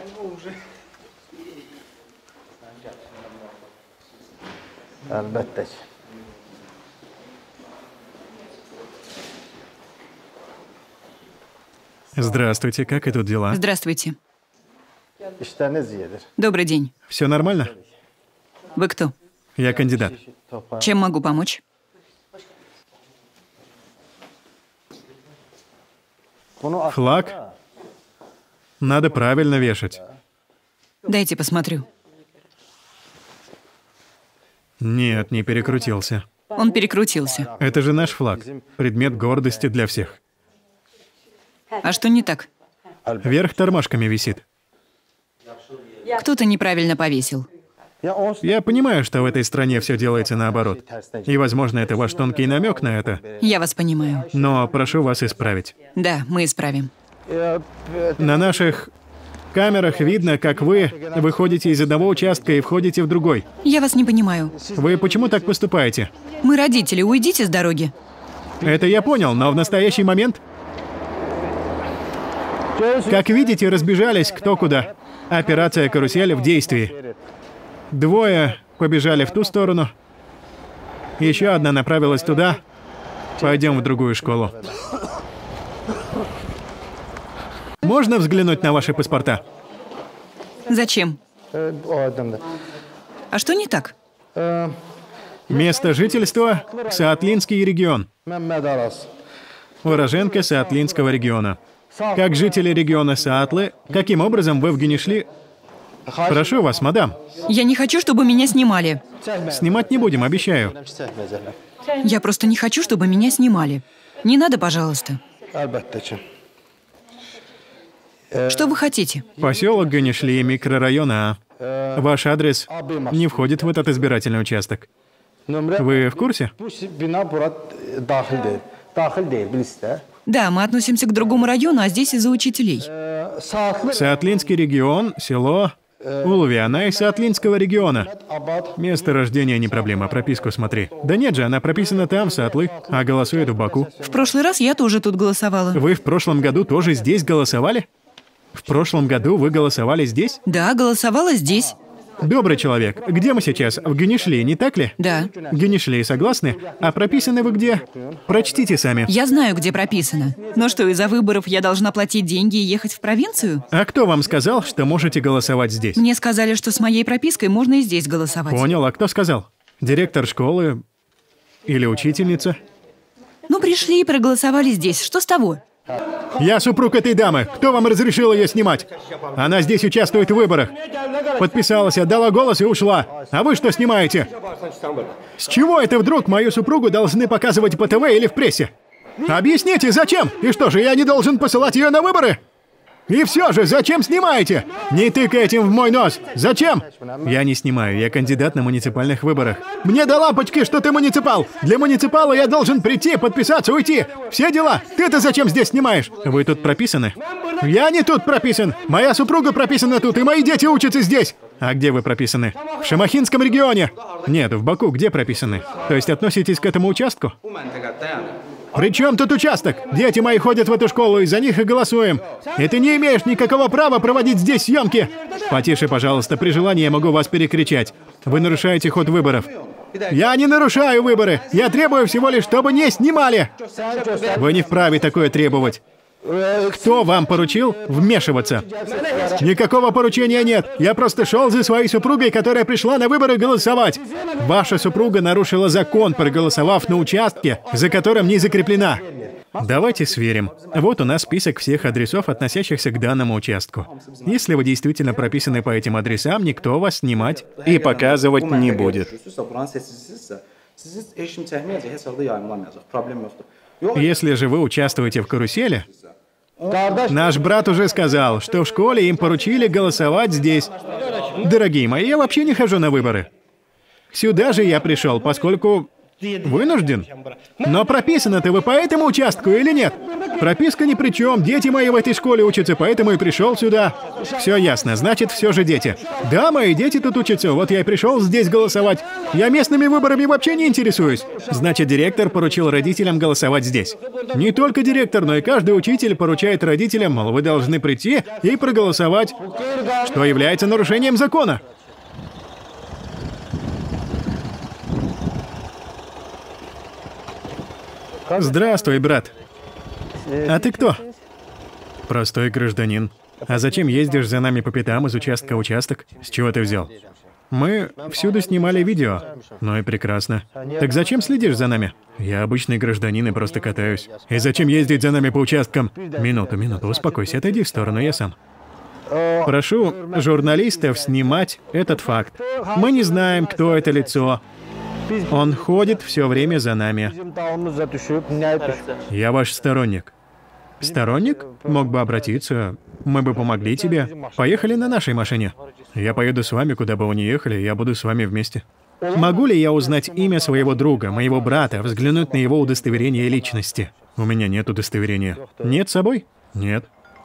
Здравствуйте, как идут дела? Здравствуйте. Добрый день. Все нормально? Вы кто? Я кандидат. Чем могу помочь? Флаг? Надо правильно вешать. Дайте посмотрю. Нет, не перекрутился. Он перекрутился. Это же наш флаг. Предмет гордости для всех. А что не так? Вверх тормашками висит. Кто-то неправильно повесил. Я понимаю, что в этой стране все делается наоборот. И, возможно, это ваш тонкий намек на это. Я вас понимаю. Но прошу вас исправить. Да, мы исправим. На наших камерах видно, как вы выходите из одного участка и входите в другой. Я вас не понимаю. Вы почему так поступаете? Мы родители, уйдите с дороги. Это я понял, но в настоящий момент... Как видите, разбежались кто куда. Операция «Карусель» в действии. 2 побежали в ту сторону. Еще одна направилась туда. Пойдем в другую школу. Можно взглянуть на ваши паспорта? Зачем? А что не так? Место жительства – Саатлинский регион. Уроженка Саатлинского региона. Как жители региона Саатлы, каким образом вы в Генишли... Прошу вас, мадам. Я не хочу, чтобы меня снимали. Снимать не будем, обещаю. Я просто не хочу, чтобы меня снимали. Не надо, пожалуйста. Что вы хотите? Поселок Генишли, микрорайон А. Ваш адрес не входит в этот избирательный участок. Вы в курсе? Да, мы относимся к другому району, а здесь из-за учителей. Саатлинский регион, село Улуви, она из Саатлинского региона. Место рождения не проблема, прописку смотри. Да нет же, она прописана там, в Саатлы, а голосует в Баку. В прошлый раз я тоже тут голосовала. Вы в прошлом году тоже здесь голосовали? В прошлом году вы голосовали здесь? Да, голосовала здесь. Добрый человек, где мы сейчас? В Генишли, не так ли? Да. Генишли, согласны? А прописаны вы где? Прочтите сами. Я знаю, где прописано. Но что, из-за выборов я должна платить деньги и ехать в провинцию? А кто вам сказал, что можете голосовать здесь? Мне сказали, что с моей пропиской можно и здесь голосовать. Понял, а кто сказал? Директор школы? Или учительница? Ну, пришли и проголосовали здесь. Что с того? Я супруг этой дамы. Кто вам разрешил ее снимать? Она здесь участвует в выборах. Подписалась, отдала голос и ушла. А вы что снимаете? С чего это вдруг мою супругу должны показывать по ТВ или в прессе? Объясните, зачем? И что же, я не должен посылать ее на выборы? И все же, зачем снимаете? Не тыкай этим в мой нос. Зачем? Я не снимаю, я кандидат на муниципальных выборах. Мне до лампочки, что ты муниципал. Для муниципала я должен прийти, подписаться, уйти. Все дела. Ты-то зачем здесь снимаешь? Вы тут прописаны? Я не тут прописан. Моя супруга прописана тут, и мои дети учатся здесь. А где вы прописаны? В Шамахинском регионе! Нет, в Баку где прописаны? То есть относитесь к этому участку? При чем тут участок? Дети мои ходят в эту школу, и за них и голосуем. И ты не имеешь никакого права проводить здесь съемки. Потише, пожалуйста, при желании я могу вас перекричать. Вы нарушаете ход выборов. Я не нарушаю выборы. Я требую всего лишь, чтобы не снимали. Вы не вправе такое требовать. Кто вам поручил вмешиваться? Никакого поручения нет. Я просто шел за своей супругой, которая пришла на выборы голосовать. Ваша супруга нарушила закон, проголосовав на участке, за которым не закреплена. Давайте сверим. Вот у нас список всех адресов, относящихся к данному участку. Если вы действительно прописаны по этим адресам, никто вас снимать и показывать не будет. Если же вы участвуете в карусели, наш брат уже сказал, что в школе им поручили голосовать здесь. Дорогие мои, я вообще не хожу на выборы. Сюда же я пришел, поскольку вынужден. Но прописано-то вы по этому участку или нет? Прописка ни при чем. Дети мои в этой школе учатся, поэтому и пришел сюда. Все ясно, значит, все же дети. Да, мои дети тут учатся, вот я и пришел здесь голосовать. Я местными выборами вообще не интересуюсь. Значит, директор поручил родителям голосовать здесь. Не только директор, но и каждый учитель поручает родителям, мол, вы должны прийти и проголосовать, что является нарушением закона. Здравствуй, брат. А ты кто? Простой гражданин. А зачем ездишь за нами по пятам из участка в участок? С чего ты взял? Мы всюду снимали видео. Ну и прекрасно. Так зачем следишь за нами? Я обычный гражданин и просто катаюсь. И зачем ездить за нами по участкам? Минуту, успокойся, отойди в сторону, я сам. Прошу журналистов снимать этот факт. Мы не знаем, кто это лицо. Он ходит все время за нами. Я ваш сторонник. Сторонник? Мог бы обратиться. Мы бы помогли тебе. Поехали на нашей машине. Я поеду с вами, куда бы вы ни ехали, я буду с вами вместе. Могу ли я узнать имя своего друга, моего брата, взглянуть на его удостоверение личности? У меня нет удостоверения. Нет с собой? Нет.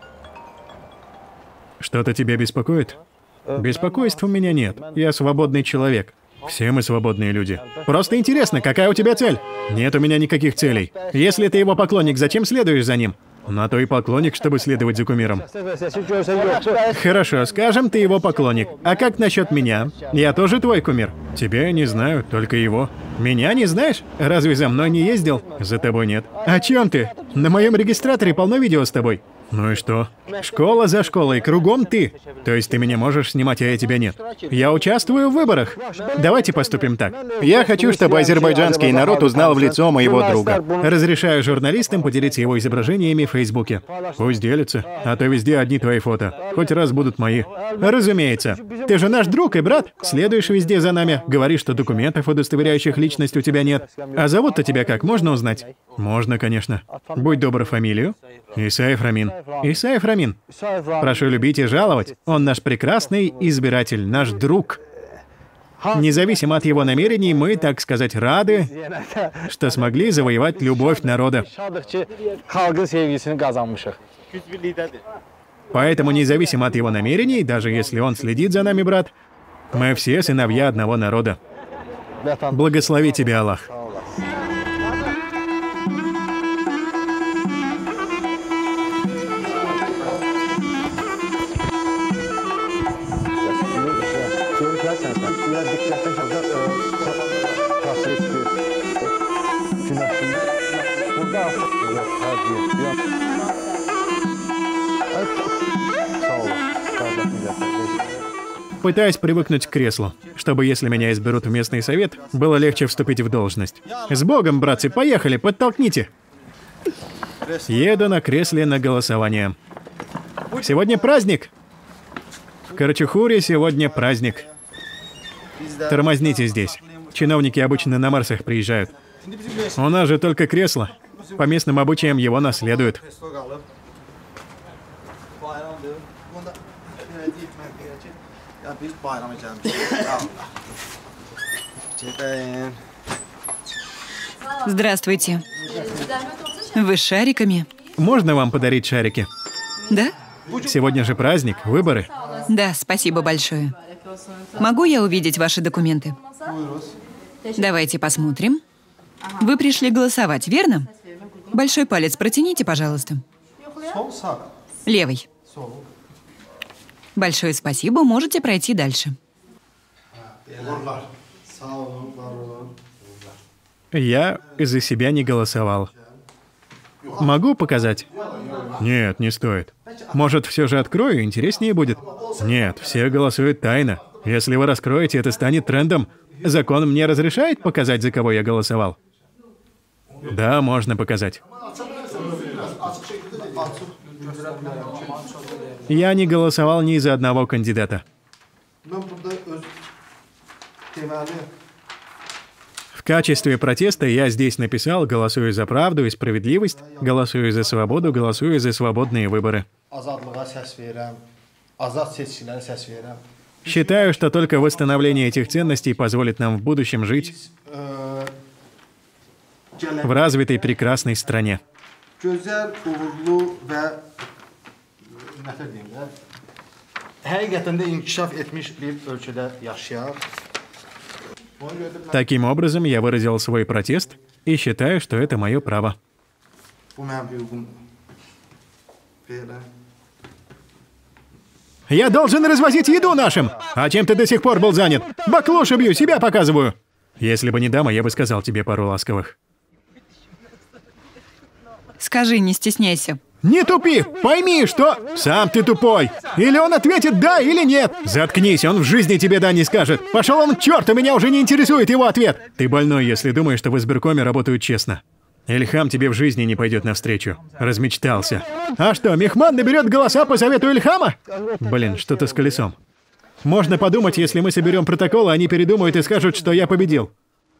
Что-то тебя беспокоит? Беспокойств у меня нет. Я свободный человек. Все мы свободные люди. Просто интересно, какая у тебя цель? Нет у меня никаких целей. Если ты его поклонник, зачем следуешь за ним? На то и поклонник, чтобы следовать за кумиром. Хорошо, скажем, ты его поклонник. А как насчет меня? Я тоже твой кумир. Тебя я не знаю, только его. Меня не знаешь? Разве за мной не ездил? За тобой нет. О чем ты? На моем регистраторе полно видео с тобой. Ну и что? Школа за школой, кругом ты. То есть ты меня можешь снимать, а я тебя нет. Я участвую в выборах. Давайте поступим так. Я хочу, чтобы азербайджанский народ узнал в лицо моего друга. Разрешаю журналистам поделиться его изображениями в Фейсбуке. Пусть делятся, а то везде одни твои фото. Хоть раз будут мои. Разумеется. Ты же наш друг и брат. Следуешь везде за нами. Говоришь, что документов, удостоверяющих личность, у тебя нет. А зовут-то тебя как? Можно узнать? Можно, конечно. Будь добр, фамилию. Исаев Рамин. Исаев Рамин. Прошу любить и жаловать. Он наш прекрасный избиратель, наш друг. Независимо от его намерений, мы, так сказать, рады, что смогли завоевать любовь народа. Поэтому, независимо от его намерений, даже если он следит за нами, брат, мы все сыновья одного народа. Благослови тебя, Аллах. Пытаюсь привыкнуть к креслу, чтобы, если меня изберут в местный совет, было легче вступить в должность. С Богом, братцы, поехали, подтолкните. Еду на кресле на голосование. Сегодня праздник. В Карачухуре сегодня праздник. Тормозните здесь. Чиновники обычно на Марсах приезжают. У нас же только кресло. По местным обычаям его наследуют. Здравствуйте. Вы с шариками? Можно вам подарить шарики? Да? Сегодня же праздник, выборы. Да, спасибо большое. Могу я увидеть ваши документы? Давайте посмотрим. Вы пришли голосовать, верно? Большой палец протяните, пожалуйста. Левый. Большое спасибо, можете пройти дальше. Я за себя не голосовал. Могу показать? Нет, не стоит. Может, все же открою, интереснее будет? Нет, все голосуют тайно. Если вы раскроете, это станет трендом. Закон мне разрешает показать, за кого я голосовал? Да, можно показать. Я не голосовал ни за одного кандидата. В качестве протеста я здесь написал: голосую за правду и справедливость, голосую за свободу, голосую за свободные выборы. Считаю, что только восстановление этих ценностей позволит нам в будущем жить в развитой прекрасной стране. Таким образом, я выразил свой протест и считаю, что это мое право. Я должен развозить еду нашим! А чем ты до сих пор был занят? Баклуши бью, себя показываю! Если бы не дама, я бы сказал тебе пару ласковых. Скажи, не стесняйся. Не тупи! Пойми, что... Сам ты тупой! Или он ответит «да» или «нет». Заткнись, он в жизни тебе «да» не скажет. Пошел он к черту, меня уже не интересует его ответ. Ты больной, если думаешь, что в избиркоме работают честно. Ильхам тебе в жизни не пойдет навстречу. Размечтался. А что, Мехман наберет голоса по совету Ильхама? Блин, что-то с колесом. Можно подумать, если мы соберем протоколы, они передумают и скажут, что я победил.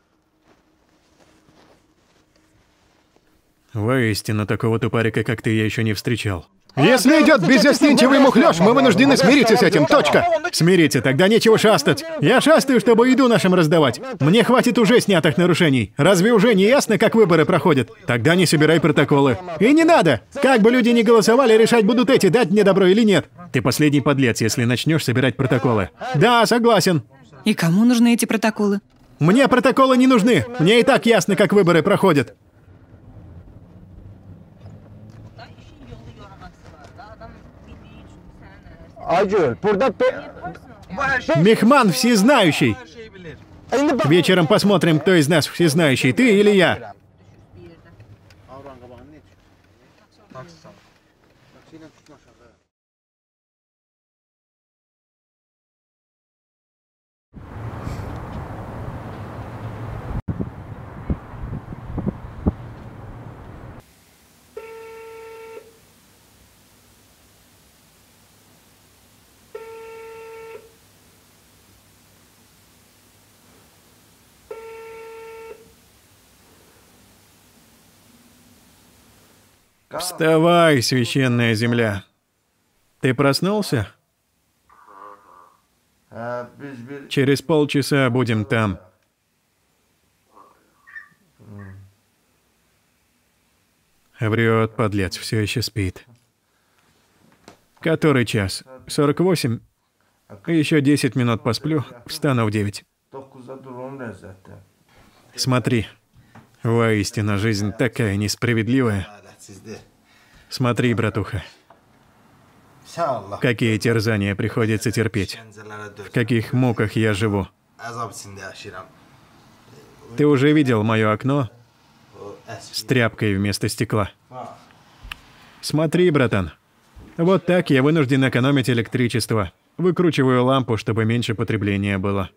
Воистину, такого тупарика, как ты, я еще не встречал. Если идет беззастенчивый мухлёж, мы вынуждены смириться с этим, точка. Смириться, тогда нечего шастать. Я шастаю, чтобы еду нашим раздавать. Мне хватит уже снятых нарушений. Разве уже не ясно, как выборы проходят? Тогда не собирай протоколы. И не надо. Как бы люди ни голосовали, решать будут эти, дать мне добро или нет. Ты последний подлец, если начнешь собирать протоколы. Да, согласен. И кому нужны эти протоколы? Мне протоколы не нужны. Мне и так ясно, как выборы проходят. Мехман всезнающий. Вечером посмотрим, кто из нас всезнающий, ты или я. Вставай, священная земля. Ты проснулся? Через полчаса будем там. Врет, подлец, все еще спит. Который час? 48? Еще 10 минут посплю, встану в 9. Смотри, воистину, жизнь такая несправедливая. Смотри, братуха, какие терзания приходится терпеть, в каких муках я живу. Ты уже видел мое окно с тряпкой вместо стекла? Смотри, братан, вот так я вынужден экономить электричество. Выкручиваю лампу, чтобы меньше потребления было.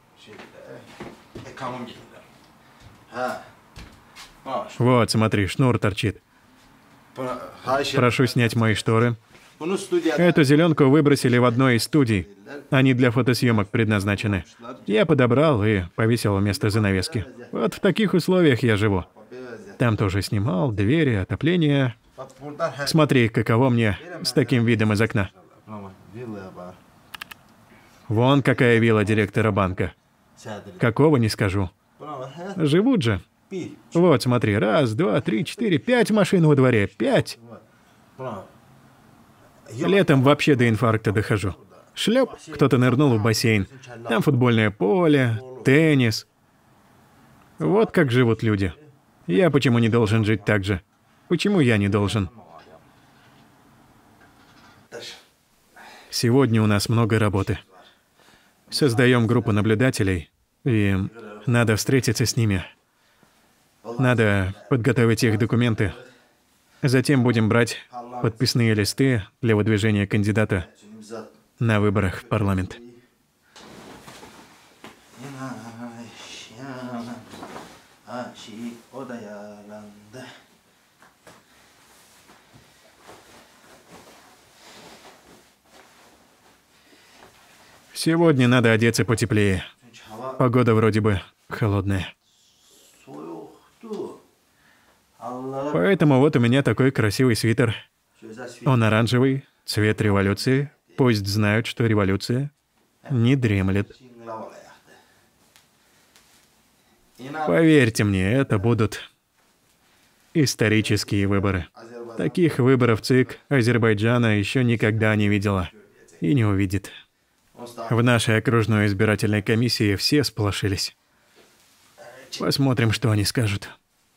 Вот, смотри, шнур торчит. Прошу снять мои шторы. Эту зеленку выбросили в одной из студий. Они для фотосъемок предназначены. Я подобрал и повесил вместо занавески. Вот в таких условиях я живу. Там тоже снимал, двери, отопление. Смотри, каково мне с таким видом из окна. Вон какая вилла директора банка. Какого не скажу. Живут же. Вот, смотри, 1, 2, 3, 4, 5 машин во дворе. 5. Летом вообще до инфаркта дохожу. Шлеп, кто-то нырнул в бассейн. Там футбольное поле, теннис. Вот как живут люди. Я почему не должен жить так же? Почему я не должен? Сегодня у нас много работы. Создаем группу наблюдателей, и надо встретиться с ними. Надо подготовить их документы. Затем будем брать подписные листы для выдвижения кандидата на выборах в парламент. Сегодня надо одеться потеплее. Погода вроде бы холодная. Поэтому вот у меня такой красивый свитер. Он оранжевый, цвет революции. Пусть знают, что революция не дремлет. Поверьте мне, это будут исторические выборы. Таких выборов ЦИК Азербайджана еще никогда не видела и не увидит. В нашей окружной избирательной комиссии все сполошились. Посмотрим, что они скажут.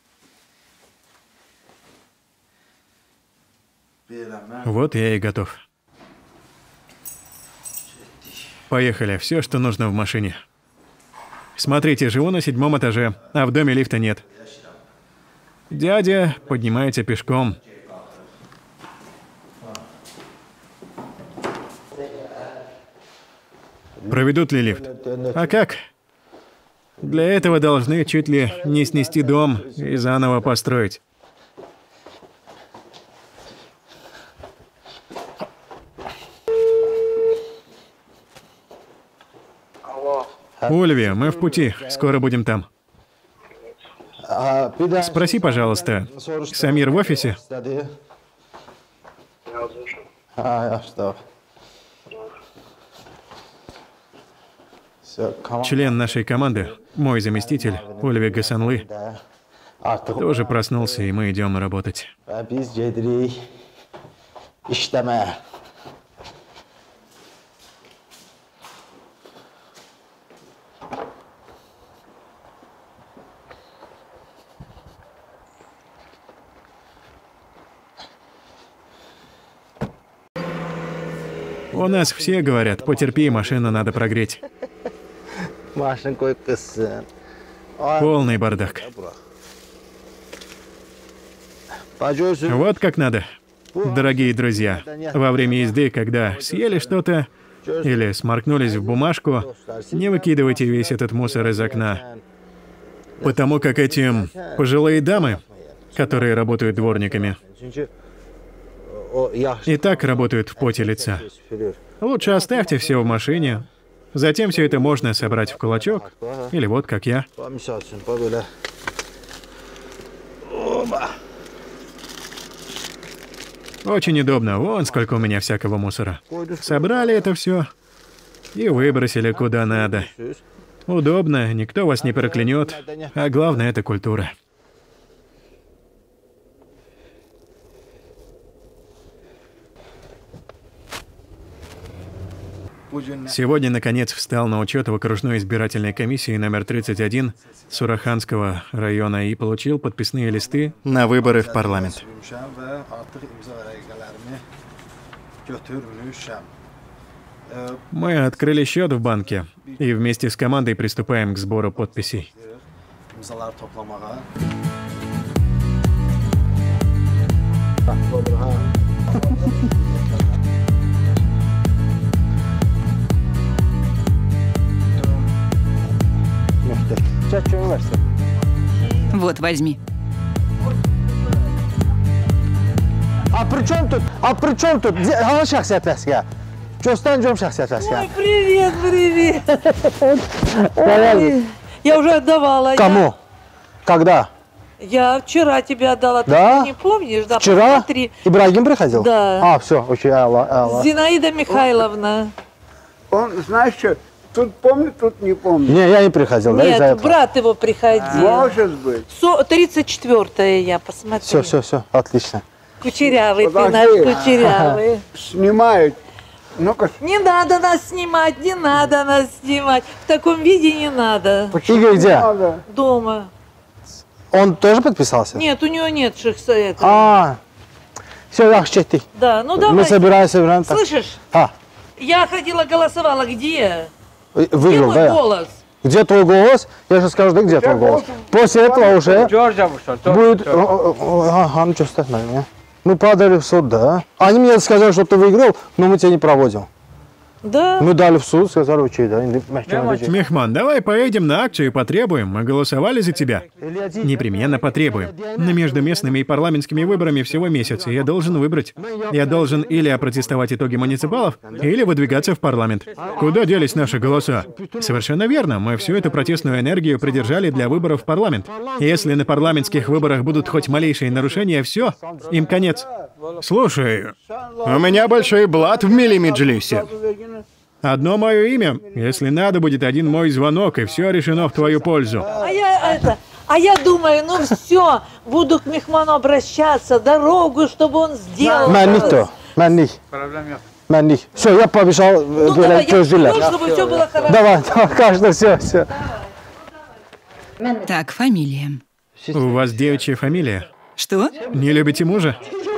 Вот я и готов. Поехали. Все, что нужно в машине. Смотрите, живу на 7-м этаже, а в доме лифта нет. Дядя поднимается пешком. Проведут ли лифт? А как? Для этого должны чуть ли не снести дом и заново построить. Ульви, мы в пути. Скоро будем там. Спроси, пожалуйста, Самир в офисе? Член нашей команды, мой заместитель, Ульви Гасанлы, тоже проснулся, и мы идем работать. У нас все говорят, потерпи, машину надо прогреть. Полный бардак. Вот как надо. Дорогие друзья, во время езды, когда съели что-то или сморкнулись в бумажку, не выкидывайте весь этот мусор из окна. Потому как эти пожилые дамы, которые работают дворниками, и так работают в поте лица. Лучше оставьте все в машине. Затем все это можно собрать в кулачок. Или вот как я. Очень удобно. Вон сколько у меня всякого мусора. Собрали это все и выбросили куда надо. Удобно, никто вас не проклянет. А главное, это культура. Сегодня, наконец, встал на учет в окружной избирательной комиссии номер 31 Сураханского района и получил подписные листы на выборы в парламент. Мы открыли счет в банке и вместе с командой приступаем к сбору подписей. Вот, возьми. А при чем тут? Hangi şəxsiyyət vəsiqə? Göstərin görüm şəxsiyyət vəsiqə. Ой, привет. Ой, я уже отдавала. Кому? Когда? Я вчера тебе отдала. Да? Ты не помнишь? Да, Вчера? посмотри. Ибрагим приходил? Да. А, все, окей, Алла. Зинаида Михайловна. Он, знаешь что, тут помню, тут не помню. Не, я не приходил, да, из-за Нет, этого? брат его приходил. Может быть. 34-е я посмотрела. Все, отлично. Кучерявый ты Подожди. наш, кучерявый. Снимают Ну-ка. Не надо нас снимать, не надо нас снимать. В таком виде не надо. Игорь где? Дома. Он тоже подписался? Нет, у него нет этого. А, все, yaxşı ettik. Да, ну давай. Мы собираем. Слышишь? А, Я ходила, голосовала. Где? выиграл, Где да? мой голос? Где твой голос? Я сейчас скажу, да где твой голос. После этого уже будет... Ага, что стать, наверное. Мы подали в суд, да. Они мне сказали, что ты выиграл, но мы тебя не проводим. Да. Мы дали в суд, сказали, учи, да. Мехман, давай поедем на акцию и потребуем. Мы голосовали за тебя. Непременно потребуем. Но между местными и парламентскими выборами всего месяц, и я должен выбрать. Я должен или опротестовать итоги муниципалов, или выдвигаться в парламент. Куда делись наши голоса? Совершенно верно. Мы всю эту протестную энергию придержали для выборов в парламент. Если на парламентских выборах будут хоть малейшие нарушения, все, им конец. Слушай, у меня большой блат в Мили-Меджлисе. Одно мое имя. Если надо, будет один мой звонок, и все решено в твою пользу. А я думаю, ну все, буду к Мехману обращаться, дорогу, чтобы он сделал. Манних. Все, я пообещал, Ну давай, я хочу, чтобы все было хорошо. Давай, каждый, все. Так, фамилия. У вас девичья фамилия? Что? Не любите мужа?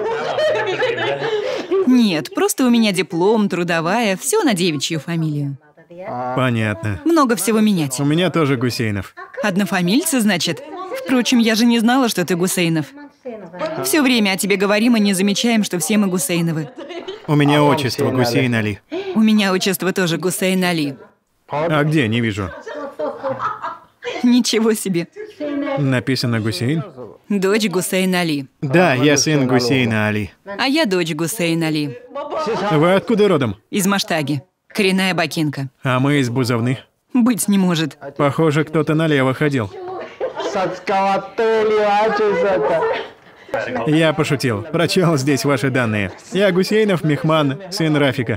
Нет, просто у меня диплом, трудовая, все на девичью фамилию. Понятно. Много всего менять. У меня тоже Гусейнов. Однофамильцы, значит? Впрочем, я же не знала, что ты Гусейнов. Все время о тебе говорим и не замечаем, что все мы Гусейновы. У меня отчество Гусейн Али. У меня отчество тоже Гусейн Али. А где? Не вижу. Ничего себе. Написано Гусейн? Дочь Гусейн Али. Да, я сын Гусейна Али. А я дочь Гусейн Али. Вы откуда родом? Из Маштаги. Коренная бакинка. А мы из Бузовны. Быть не может. Похоже, кто-то налево ходил. Я пошутил. Прочел здесь ваши данные. Я Гусейнов Мехман, сын Рафика.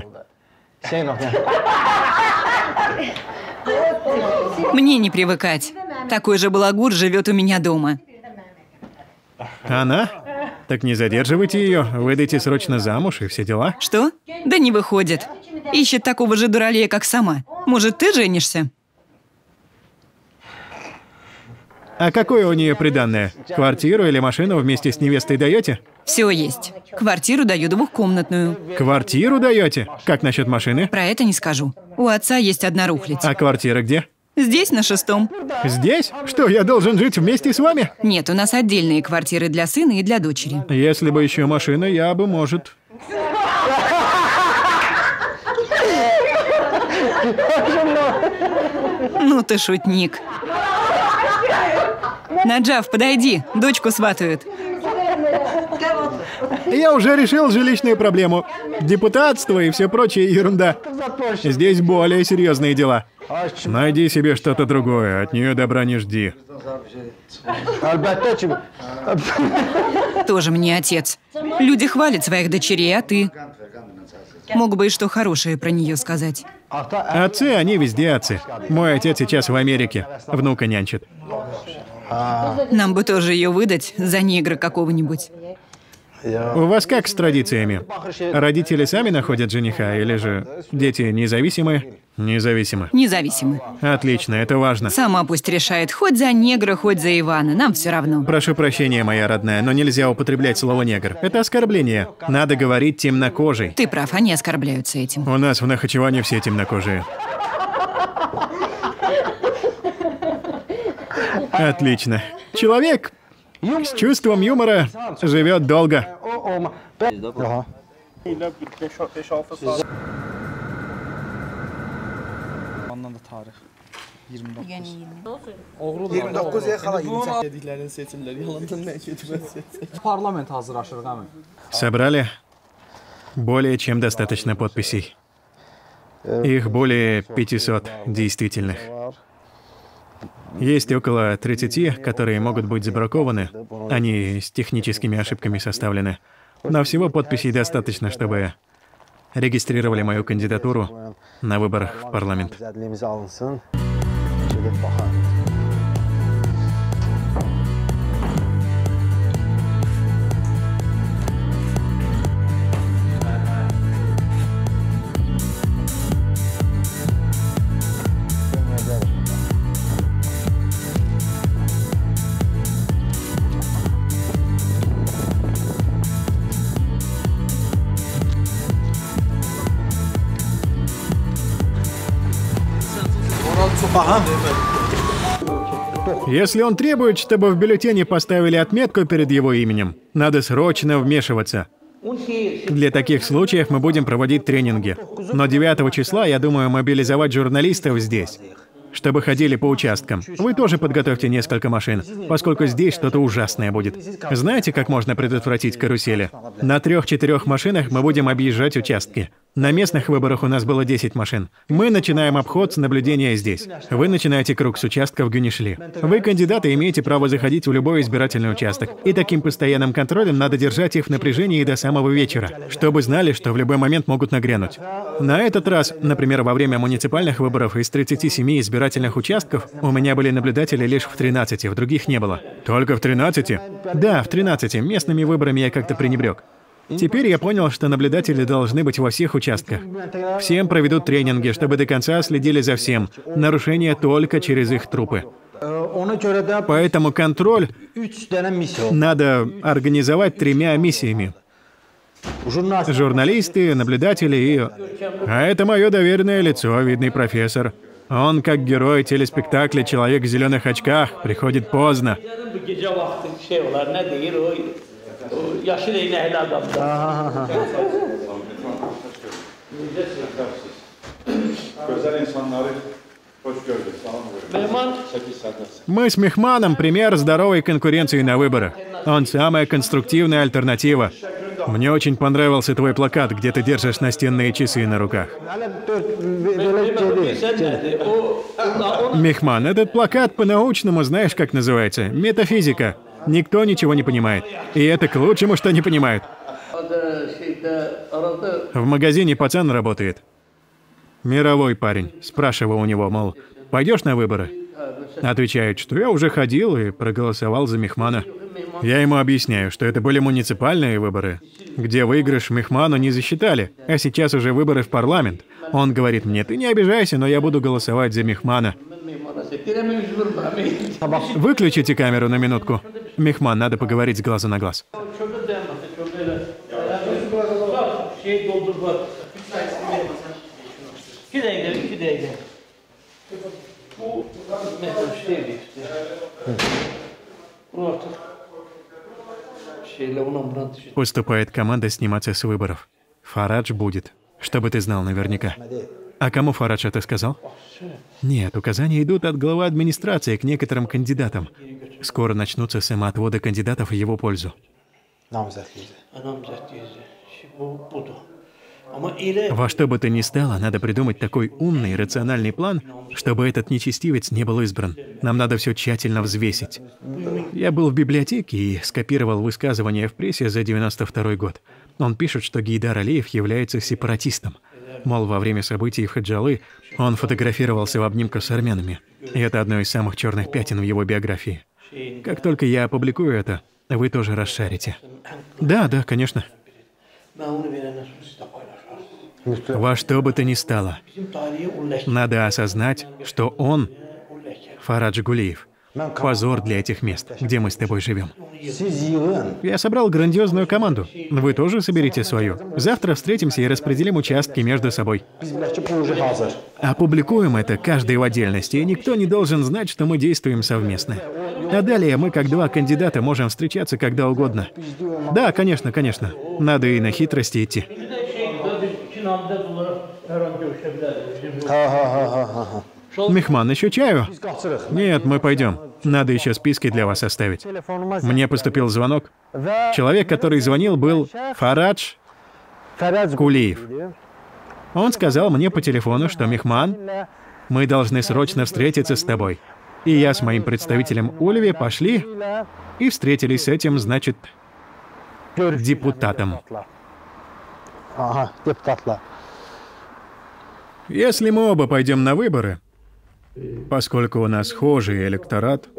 Мне не привыкать. Такой же балагур живет у меня дома. Она? Так не задерживайте ее, выдайте срочно замуж и все дела. Что? Да не выходит. Ищет такого же дуралея, как сама. Может, ты женишься? А какое у нее приданное? Квартиру или машину вместе с невестой даете? Все есть. Квартиру даю двухкомнатную. Квартиру даете? Как насчет машины? Про это не скажу. У отца есть одна рухлядь. А квартира где? Здесь, на 6-м. Здесь? Что, я должен жить вместе с вами? Нет, у нас отдельные квартиры для сына и для дочери. Если бы еще машина, я бы, может... Ну ты шутник. Наджав, подойди, дочку сватают. Я уже решил жилищную проблему. Депутатство и все прочая ерунда. Здесь более серьезные дела. Найди себе что-то другое, от нее добра не жди. Тоже мне отец. Люди хвалят своих дочерей, а ты? Мог бы и что хорошее про нее сказать. Отцы, они везде отцы. Мой отец сейчас в Америке. Внука нянчит. Нам бы тоже ее выдать за негра какого-нибудь. У вас как с традициями? Родители сами находят жениха, или же дети независимые? Независимы. Независимы. Отлично, это важно. Сама пусть решает, хоть за негра, хоть за Ивана. Нам все равно. Прошу прощения, моя родная, но нельзя употреблять слово «негр». Это оскорбление. Надо говорить «темнокожий». Ты прав, они оскорбляются этим. У нас в Нахичеване все темнокожие. Отлично. Человек с чувством юмора живет долго. Собрали более чем достаточно подписей. Их более 500 действительных. Есть около 30, которые могут быть забракованы. Они с техническими ошибками составлены. Но всего подписей достаточно, чтобы регистрировали мою кандидатуру на выборах в парламент. Если он требует, чтобы в бюллетене поставили отметку перед его именем, надо срочно вмешиваться. Для таких случаев мы будем проводить тренинги. Но 9 числа, я думаю, мобилизовать журналистов здесь, чтобы ходили по участкам. Вы тоже подготовьте несколько машин, поскольку здесь что-то ужасное будет. Знаете, как можно предотвратить карусели? На 3-4 машинах мы будем объезжать участки. На местных выборах у нас было 10 машин. Мы начинаем обход с наблюдения здесь. Вы начинаете круг с участка в Гюнишли. Вы, кандидаты, имеете право заходить в любой избирательный участок. И таким постоянным контролем надо держать их в напряжении до самого вечера, чтобы знали, что в любой момент могут нагрянуть. На этот раз, например, во время муниципальных выборов из 37 избирательных участков у меня были наблюдатели лишь в 13, в других не было. Только в 13? Да, в 13. Местными выборами я как-то пренебрег. Теперь я понял, что наблюдатели должны быть во всех участках. Всем проведут тренинги, чтобы до конца следили за всем. Нарушения только через их трупы. Поэтому контроль надо организовать 3 миссиями. Журналисты, наблюдатели и... А это мое доверенное лицо, видный профессор. Он, как герой телеспектакля «Человек в зеленых очках», приходит поздно. Мы с Мехманом пример здоровой конкуренции на выборах. Он самая конструктивная альтернатива. Мне очень понравился твой плакат, где ты держишь настенные часы на руках. Мехман, этот плакат по-научному знаешь, как называется? Метафизика. Никто ничего не понимает. И это к лучшему, что не понимают. В магазине пацан работает. Мировой парень. Спрашиваю у него, мол, пойдешь на выборы? Отвечает, что я уже ходил и проголосовал за Мехмана. Я ему объясняю, что это были муниципальные выборы, где выигрыш Мехману не засчитали, а сейчас уже выборы в парламент. Он говорит мне, ты не обижайся, но я буду голосовать за Мехмана. Выключите камеру на минутку. Мехман, надо поговорить с глазу на глаз. Поступает команда сниматься с выборов. Фарадж будет, чтобы ты знал наверняка. А кому Фарадж это сказал? Нет, указания идут от главы администрации к некоторым кандидатам. Скоро начнутся самоотводы кандидатов в его пользу. Во что бы то ни стало, надо придумать такой умный, рациональный план, чтобы этот нечестивец не был избран. Нам надо все тщательно взвесить. Я был в библиотеке и скопировал высказывание в прессе за 92-й год. Он пишет, что Гейдар Алиев является сепаратистом. Мол, во время событий в Хаджалы он фотографировался в обнимку с армянами. И это одно из самых черных пятен в его биографии. Как только я опубликую это, вы тоже расшарите. Да, конечно. Во что бы то ни стало, надо осознать, что он, Фарадж Гулиев, позор для этих мест, где мы с тобой живем. Я собрал грандиозную команду. Вы тоже соберите свою. Завтра встретимся и распределим участки между собой. Опубликуем это каждый в отдельности, и никто не должен знать, что мы действуем совместно. А далее мы, как 2 кандидата, можем встречаться когда угодно. Да, конечно. Надо и на хитрости идти. Мехман, еще чаю? Нет, мы пойдем. Надо еще списки для вас оставить. Мне поступил звонок. Человек, который звонил, был Фарадж Гулиев. Он сказал мне по телефону, что Мехман, мы должны срочно встретиться с тобой. И я с моим представителем Ульви пошли и встретились с этим, значит, депутатом. Если мы оба пойдем на выборы, поскольку у нас схожий электорат,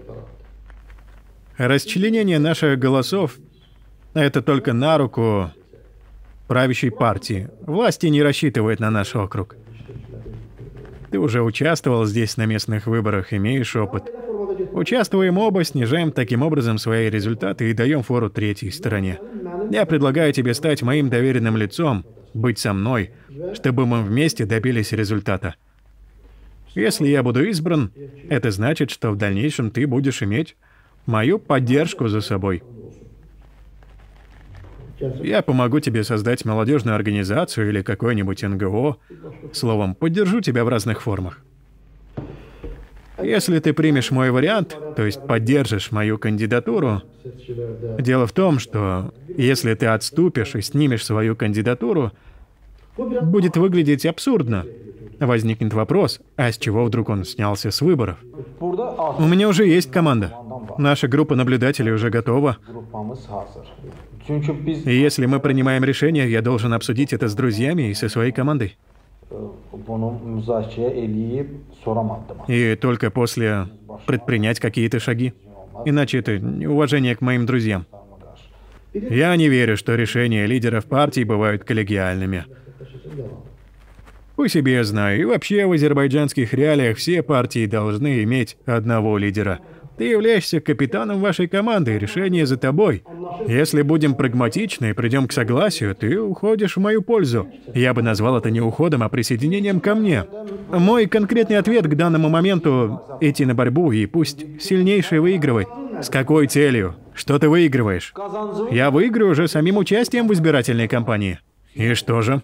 расчленение наших голосов — это только на руку правящей партии. Власти не рассчитывают на наш округ. Ты уже участвовал здесь на местных выборах, имеешь опыт. Участвуем оба, снижаем таким образом свои результаты и даем фору третьей стороне. Я предлагаю тебе стать моим доверенным лицом, быть со мной, чтобы мы вместе добились результата. Если я буду избран, это значит, что в дальнейшем ты будешь иметь мою поддержку за собой. Я помогу тебе создать молодежную организацию или какой-нибудь НГО. Словом, поддержу тебя в разных формах. Если ты примешь мой вариант, то есть поддержишь мою кандидатуру, дело в том, что если ты отступишь и снимешь свою кандидатуру, будет выглядеть абсурдно. Возникнет вопрос, а с чего вдруг он снялся с выборов? У меня уже есть команда. Наша группа наблюдателей уже готова. И если мы принимаем решение, я должен обсудить это с друзьями и со своей командой. И только после предпринять какие-то шаги. Иначе это неуважение к моим друзьям. Я не верю, что решения лидеров партий бывают коллегиальными. По себе знаю, и вообще в азербайджанских реалиях все партии должны иметь одного лидера. Ты являешься капитаном вашей команды, и решение за тобой. Если будем прагматичны и придем к согласию, ты уходишь в мою пользу. Я бы назвал это не уходом, а присоединением ко мне. Мой конкретный ответ к данному моменту — идти на борьбу, и пусть сильнейший выигрывает. С какой целью? Что ты выигрываешь? Я выиграю уже самим участием в избирательной кампании. И что же?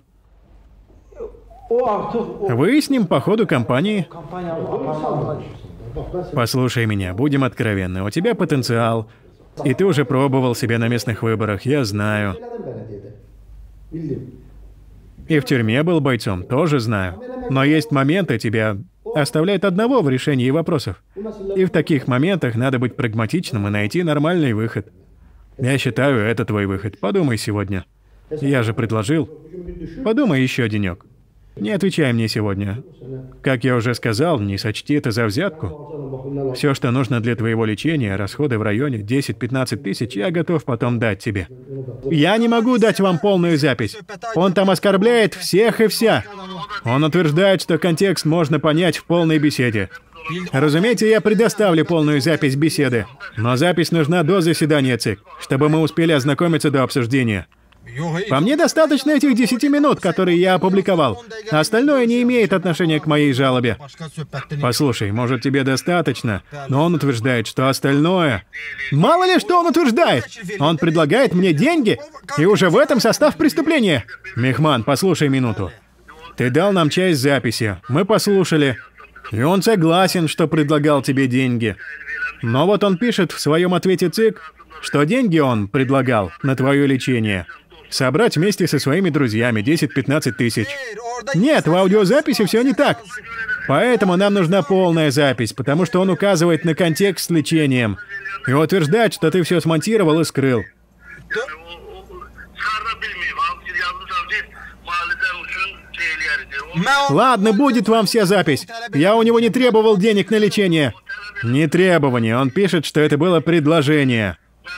Выясним по ходу кампании. Послушай меня, будем откровенны. У тебя потенциал, и ты уже пробовал себя на местных выборах, я знаю. И в тюрьме был бойцом, тоже знаю. Но есть моменты, тебя оставляют одного в решении вопросов. И в таких моментах надо быть прагматичным и найти нормальный выход. Я считаю, это твой выход. Подумай сегодня. Я же предложил. Подумай еще денек. Не отвечай мне сегодня. Как я уже сказал, не сочти это за взятку. Все, что нужно для твоего лечения, расходы в районе 10-15 тысяч, я готов потом дать тебе. Я не могу дать вам полную запись. Он там оскорбляет всех и вся. Он утверждает, что контекст можно понять в полной беседе. Разумеется, я предоставлю полную запись беседы, но запись нужна до заседания ЦИК, чтобы мы успели ознакомиться до обсуждения. По мне достаточно этих 10 минут, которые я опубликовал. Остальное не имеет отношения к моей жалобе. Послушай, может, тебе достаточно, но он утверждает, что остальное... Мало ли, что он утверждает! Он предлагает мне деньги, и уже в этом состав преступления. Мехман, послушай минуту. Ты дал нам часть записи, мы послушали. И он согласен, что предлагал тебе деньги. Но вот он пишет в своем ответе ЦИК, что деньги он предлагал на твое лечение собрать вместе со своими друзьями 10-15 тысяч. Нет, в аудиозаписи все не так. Поэтому нам нужна полная запись, потому что он указывает на контекст с лечением и утверждает, что ты все смонтировал и скрыл. Ладно, будет вам вся запись. Я у него не требовал денег на лечение. Не требование, он пишет, что это было предложение.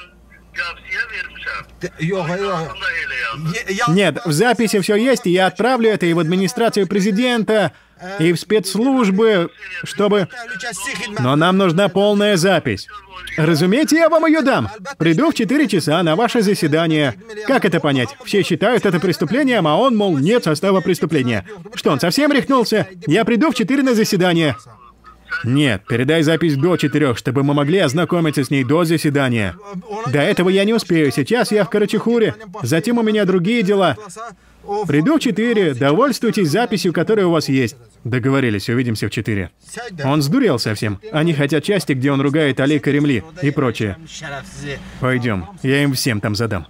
Нет, в записи все есть, и я отправлю это и в администрацию президента, и в спецслужбы, чтобы... Но нам нужна полная запись. Разумеется, я вам ее дам. Приду в 4 часа на ваше заседание. Как это понять? Все считают это преступлением, а он, мол, нет состава преступления. Что, он совсем рехнулся? Я приду в 4 на заседание. Нет, передай запись до 4, чтобы мы могли ознакомиться с ней до заседания. До этого я не успею, сейчас я в Карачахуре, затем у меня другие дела. Приду в 4, довольствуйтесь записью, которая у вас есть. Договорились, увидимся в 4. Он сдурел совсем. Они хотят части, где он ругает Али Каримли и прочее. Пойдем, я им всем там задам.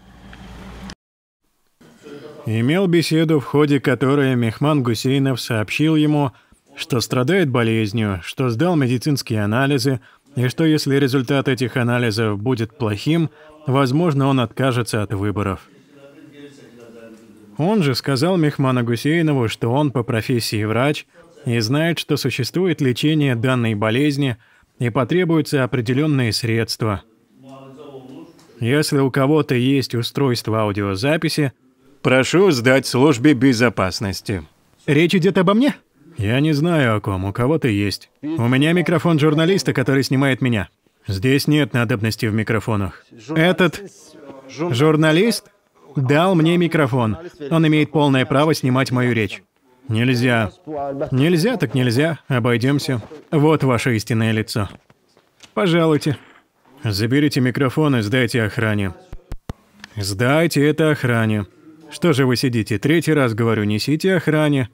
Имел беседу, в ходе которой Мехман Гусейнов сообщил ему, что страдает болезнью, что сдал медицинские анализы, и что если результат этих анализов будет плохим, возможно, он откажется от выборов. Он же сказал Мехману Гусейнову, что он по профессии врач и знает, что существует лечение данной болезни и потребуются определенные средства. Если у кого-то есть устройство аудиозаписи, прошу сдать службе безопасности. Речь идет обо мне? Я не знаю, о ком, у кого-то есть. У меня микрофон журналиста, который снимает меня. Здесь нет надобности в микрофонах. Этот журналист дал мне микрофон. Он имеет полное право снимать мою речь. Нельзя. Нельзя так нельзя. Обойдемся. Вот ваше истинное лицо. Пожалуйте. Заберите микрофон и сдайте охране. Сдайте это охране. Что же вы сидите? Третий раз говорю, несите охране.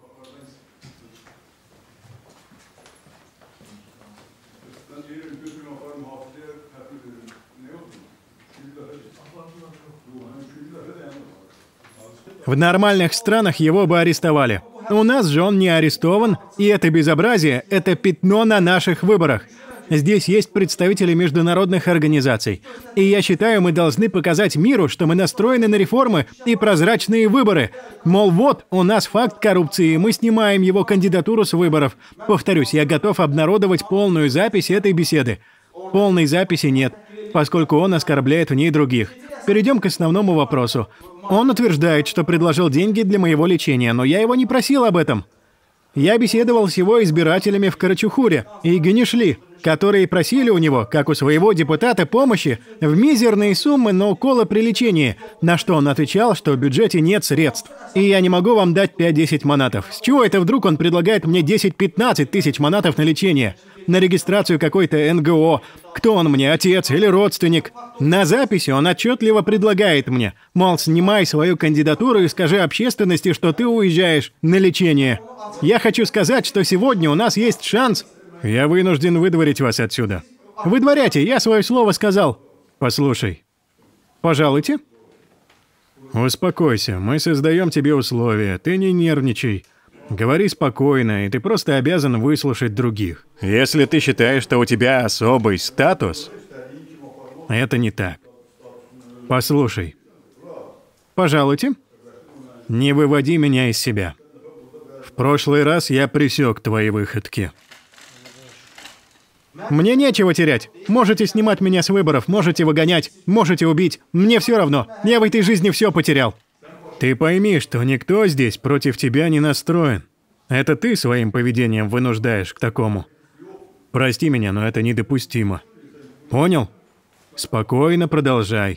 В нормальных странах его бы арестовали. У нас же он не арестован, и это безобразие – это пятно на наших выборах. Здесь есть представители международных организаций. И я считаю, мы должны показать миру, что мы настроены на реформы и прозрачные выборы. Мол, вот, у нас факт коррупции, мы снимаем его кандидатуру с выборов. Повторюсь, я готов обнародовать полную запись этой беседы. Полной записи нет, поскольку он оскорбляет в ней других. Перейдем к основному вопросу. Он утверждает, что предложил деньги для моего лечения, но я его не просил об этом. Я беседовал с его избирателями в Карачухуре и Генишли, которые просили у него, как у своего депутата, помощи в мизерные суммы на уколы при лечении, на что он отвечал, что в бюджете нет средств. И я не могу вам дать 5-10 манатов. С чего это вдруг он предлагает мне 10-15 тысяч манатов на лечение? На регистрацию какой-то НГО? Кто он мне, отец или родственник? На записи он отчетливо предлагает мне, мол, снимай свою кандидатуру и скажи общественности, что ты уезжаешь на лечение. Я хочу сказать, что сегодня у нас есть шанс. Я вынужден выдворить вас отсюда. Выдворяйте, я свое слово сказал. Послушай. Пожалуйте. Успокойся, мы создаем тебе условия, ты не нервничай. Говори спокойно, и ты просто обязан выслушать других. Если ты считаешь, что у тебя особый статус, это не так. Послушай. Пожалуйте. Не выводи меня из себя. В прошлый раз я пресек твои выходки. Мне нечего терять. Можете снимать меня с выборов, можете выгонять, можете убить. Мне все равно. Я в этой жизни все потерял. Ты пойми, что никто здесь против тебя не настроен. Это ты своим поведением вынуждаешь к такому. Прости меня, но это недопустимо. Понял? Спокойно продолжай.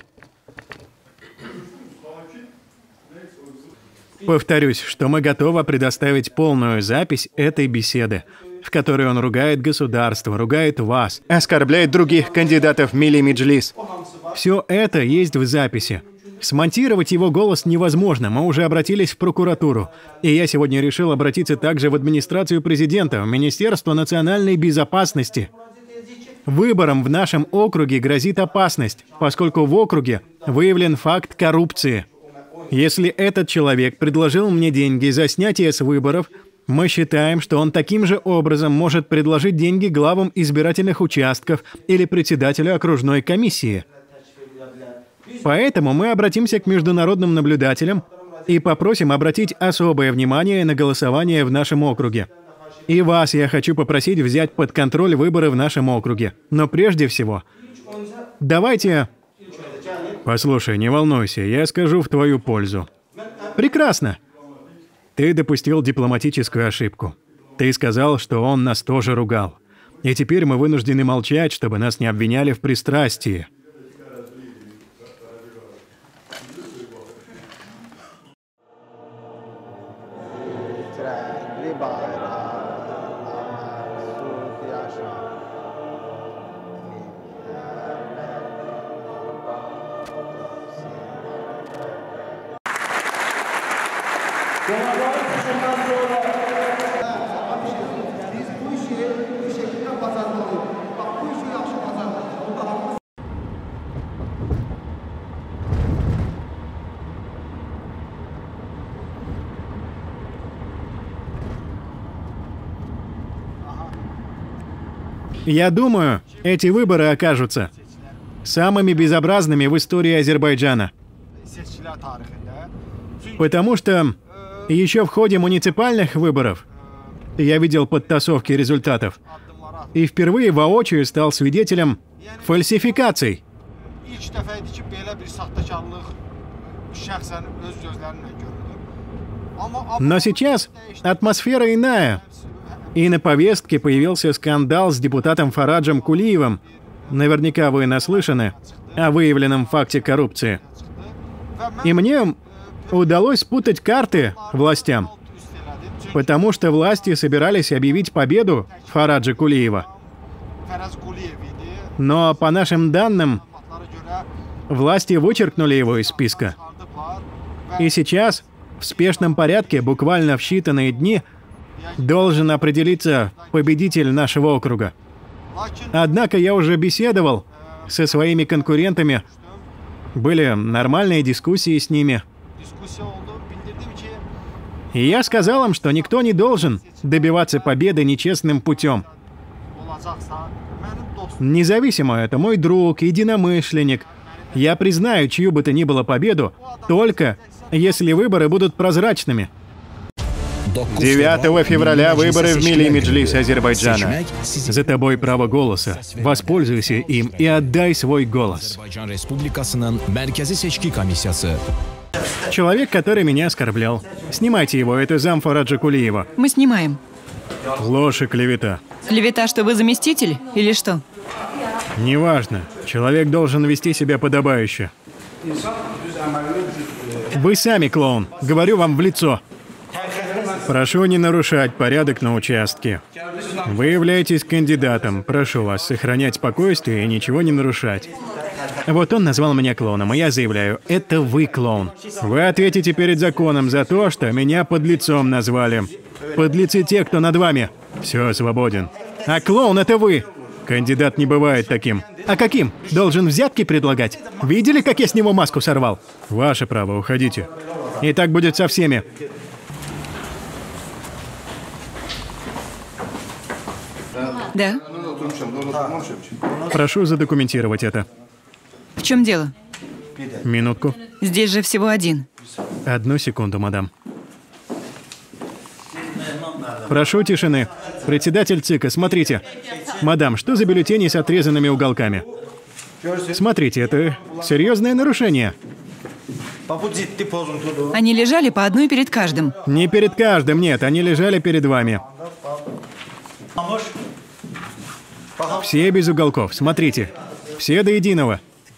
Повторюсь, что мы готовы предоставить полную запись этой беседы, в которой он ругает государство, ругает вас, оскорбляет других кандидатов в Милли Меджлис. Все это есть в записи. Смонтировать его голос невозможно, мы уже обратились в прокуратуру. И я сегодня решил обратиться также в администрацию президента, в Министерство национальной безопасности. Выборам в нашем округе грозит опасность, поскольку в округе выявлен факт коррупции. Если этот человек предложил мне деньги за снятие с выборов, мы считаем, что он таким же образом может предложить деньги главам избирательных участков или председателю окружной комиссии. Поэтому мы обратимся к международным наблюдателям и попросим обратить особое внимание на голосование в нашем округе. И вас я хочу попросить взять под контроль выборы в нашем округе. Но прежде всего, давайте... Послушай, не волнуйся, я скажу в твою пользу. Прекрасно. Ты допустил дипломатическую ошибку. Ты сказал, что он нас тоже ругал. И теперь мы вынуждены молчать, чтобы нас не обвиняли в пристрастии. Я думаю, эти выборы окажутся самыми безобразными в истории Азербайджана. Потому что еще в ходе муниципальных выборов я видел подтасовки результатов и впервые воочию стал свидетелем фальсификаций. Но сейчас атмосфера иная. И на повестке появился скандал с депутатом Фараджем Кулиевым. Наверняка вы наслышаны о выявленном факте коррупции. И мне удалось спутать карты властям. Потому что власти собирались объявить победу Фараджа Кулиева. Но по нашим данным, власти вычеркнули его из списка. И сейчас, в спешном порядке, буквально в считанные дни, должен определиться победитель нашего округа. Однако я уже беседовал со своими конкурентами, были нормальные дискуссии с ними. И я сказал им, что никто не должен добиваться победы нечестным путем. Независимо, это мой друг, единомышленник. Я признаю чью бы то ни было победу, только если выборы будут прозрачными. 9 февраля выборы в Милли Меджлис Азербайджана. За тобой право голоса. Воспользуйся им и отдай свой голос. Человек, который меня оскорблял. Снимайте его, это зам Фараджа Кулиева. Мы снимаем. Ложь и клевета. Клевета, что вы заместитель или что? Неважно. Человек должен вести себя подобающе. Вы сами клоун. Говорю вам в лицо. Прошу не нарушать порядок на участке. Вы являетесь кандидатом. Прошу вас сохранять спокойствие и ничего не нарушать. Вот он назвал меня клоуном, и я заявляю, это вы клоун. Вы ответите перед законом за то, что меня подлецом назвали. Подлецы те, кто над вами. Все, свободен. А клоун — это вы. Кандидат не бывает таким. А каким? Должен взятки предлагать? Видели, как я с него маску сорвал? Ваше право, уходите. И так будет со всеми. Да. Прошу задокументировать это. В чем дело? Минутку. Здесь же всего один. 1 секунду, мадам. Прошу тишины. Председатель ЦИКа, смотрите. Мадам, что за бюллетени с отрезанными уголками? Смотрите, это серьезное нарушение. Они лежали по одной перед каждым. Не перед каждым, нет, они лежали перед вами. Все без уголков, смотрите. Все до единого.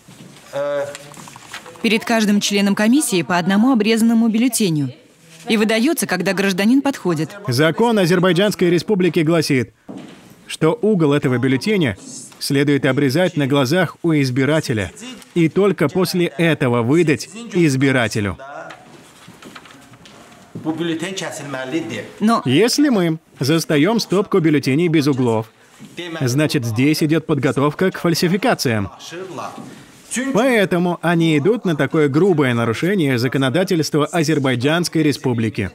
Перед каждым членом комиссии по одному обрезанному бюллетеню. И выдается, когда гражданин подходит. Закон Азербайджанской Республики гласит, что угол этого бюллетеня следует обрезать на глазах у избирателя и только после этого выдать избирателю. Но если мы застаем стопку бюллетеней без углов, значит, здесь идет подготовка к фальсификациям. Поэтому они идут на такое грубое нарушение законодательства Азербайджанской Республики.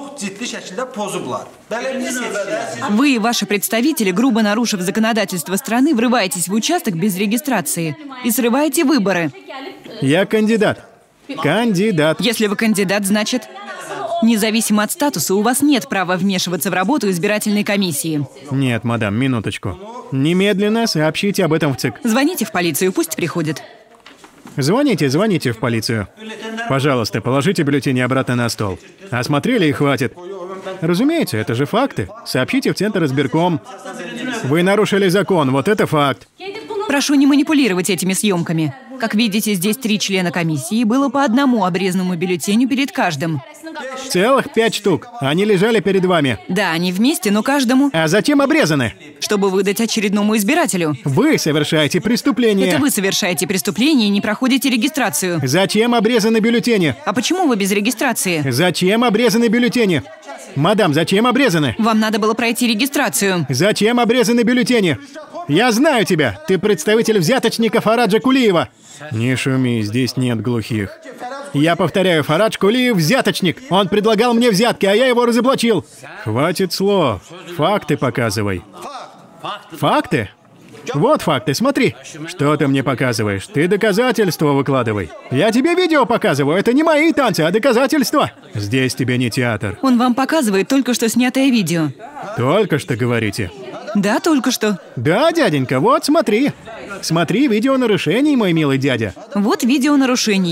Вы и ваши представители, грубо нарушив законодательство страны, врываетесь в участок без регистрации и срываете выборы. Я кандидат. Кандидат. Если вы кандидат, значит, независимо от статуса, у вас нет права вмешиваться в работу избирательной комиссии. Нет, мадам, минуточку. Немедленно сообщите об этом в ЦИК. Звоните в полицию, пусть приходят. Звоните в полицию. Пожалуйста, положите бюллетени обратно на стол. Осмотрели и хватит. Разумеется, это же факты. Сообщите в Центр избирком. Вы нарушили закон, вот это факт. Прошу не манипулировать этими съемками. Как видите, здесь 3 члена комиссии, было по одному обрезанному бюллетеню перед каждым. Целых 5 штук. Они лежали перед вами. Да, они вместе, но каждому... А зачем обрезаны? Чтобы выдать очередному избирателю. Вы совершаете преступление. Это вы совершаете преступление и не проходите регистрацию. Зачем обрезаны бюллетени? А почему вы без регистрации? Зачем обрезаны бюллетени? Мадам, зачем обрезаны? Вам надо было пройти регистрацию. Зачем обрезаны бюллетени? Я знаю тебя. Ты представитель взяточника Фараджа Кулиева. Не шуми, здесь нет глухих. Я повторяю, Фарадж Кулиев взяточник. Он предлагал мне взятки, а я его разоблачил. Хватит слов. Факты показывай. Факты? Вот факты, смотри. Что ты мне показываешь? Ты доказательства выкладывай. Я тебе видео показываю. Это не мои танцы, а доказательства. Здесь тебе не театр. Он вам показывает только что снятое видео. Только что говорите. Да, только что. Да, дяденька, вот смотри. Смотри видео нарушений, мой милый дядя. Вот видео нарушений.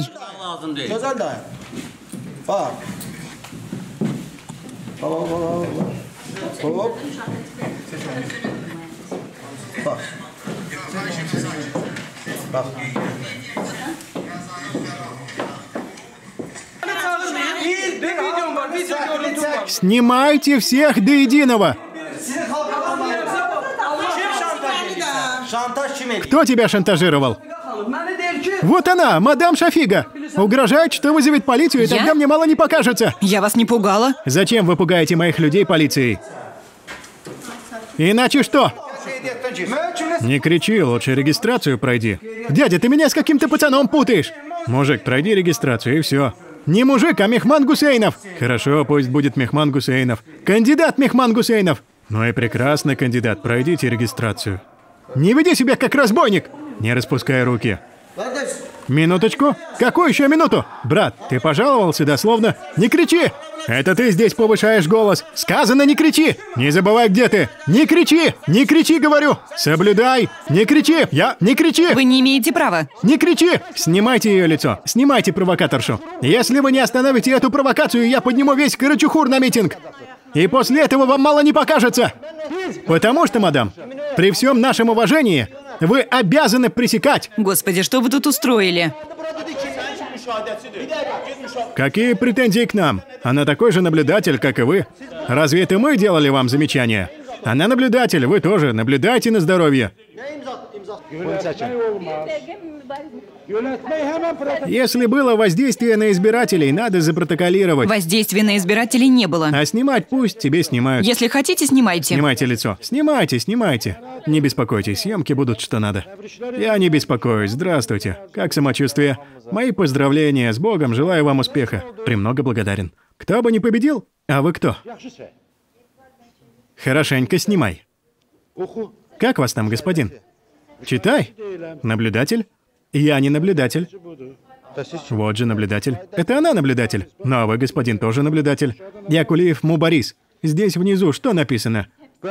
Снимайте всех до единого. Кто тебя шантажировал? Вот она, мадам Шафига. Угрожает, что вызовет полицию, и тогда мне мало не покажется. Я вас не пугала. Зачем вы пугаете моих людей полицией? Иначе что? Не кричи, лучше регистрацию пройди. Дядя, ты меня с каким-то пацаном путаешь. Мужик, пройди регистрацию и все. Не мужик, а Мехман Гусейнов. Хорошо, пусть будет Мехман Гусейнов. Кандидат Мехман Гусейнов. Ну и прекрасный кандидат, пройдите регистрацию. Не веди себя как разбойник. Не распускай руки. Минуточку. Какую еще минуту? Брат, ты пожаловал сюда словно... Не кричи! Это ты здесь повышаешь голос. Сказано, не кричи! Не забывай, где ты. Не кричи! Не кричи, говорю! Соблюдай! Не кричи! Не кричи! Вы не имеете права. Не кричи! Снимайте ее лицо. Снимайте провокаторшу. Если вы не остановите эту провокацию, я подниму весь Карачухур на митинг. И после этого вам мало не покажется. Потому что, мадам, при всем нашем уважении, вы обязаны пресекать. Господи, что вы тут устроили? Какие претензии к нам? Она такой же наблюдатель, как и вы. Разве это мы делали вам замечания? Она наблюдатель, вы тоже. Наблюдайте на здоровье. Если было воздействие на избирателей, надо запротоколировать. Воздействия на избирателей не было. А снимать пусть тебе снимают. Если хотите, снимайте. Снимайте лицо. Снимайте, снимайте. Не беспокойтесь, съемки будут что надо. Я не беспокоюсь. Здравствуйте. Как самочувствие? Мои поздравления. С Богом. Желаю вам успеха. Премного благодарен. Кто бы не победил? А вы кто? Хорошенько снимай. Как вас там, господин? Читай. Наблюдатель? Я не наблюдатель. Вот же наблюдатель. Это она наблюдатель. Ну а вы, господин, тоже наблюдатель. Якулиев Мубарис. Здесь внизу что написано?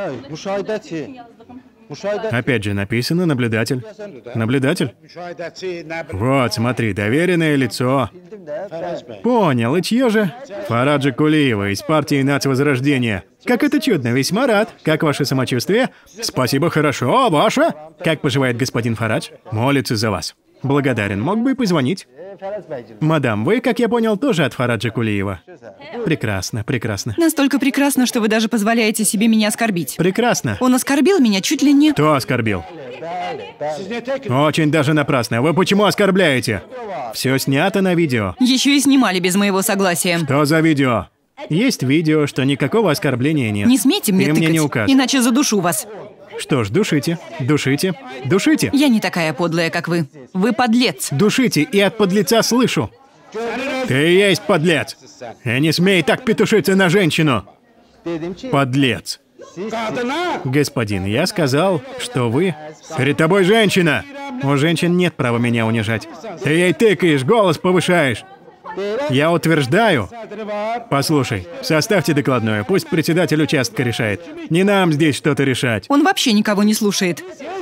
Опять же написано наблюдатель. Наблюдатель? Вот, смотри, доверенное лицо. Понял, и чье же? Фараджа Кулиева из партии Нацвозрождения. Как это чудно, весьма рад. Как ваше самочувствие? Спасибо, хорошо. А ваше? Как поживает господин Фарадж? Молится за вас. Благодарен. Мог бы и позвонить. Мадам, вы, как я понял, тоже от Фараджа Кулиева. Прекрасно, прекрасно. Настолько прекрасно, что вы даже позволяете себе меня оскорбить. Прекрасно. Он оскорбил меня чуть ли не... Кто оскорбил? Очень даже напрасно. Вы почему оскорбляете? Все снято на видео. Еще и снимали без моего согласия. Что за видео? Есть видео, что никакого оскорбления нет. Не смейте мне тыкать, не указ. иначе задушу вас. Что ж, душите, душите, душите. Я не такая подлая, как вы. Вы подлец. Душите, и от подлеца слышу. Ты и есть подлец. И не смей так петушиться на женщину. Подлец. Господин, я сказал, что вы... Перед тобой женщина. У женщин нет права меня унижать. Ты ей тыкаешь, голос повышаешь. Я утверждаю... Послушай, составьте докладную, пусть председатель участка решает. Не нам здесь что-то решать. Он вообще никого не слушает.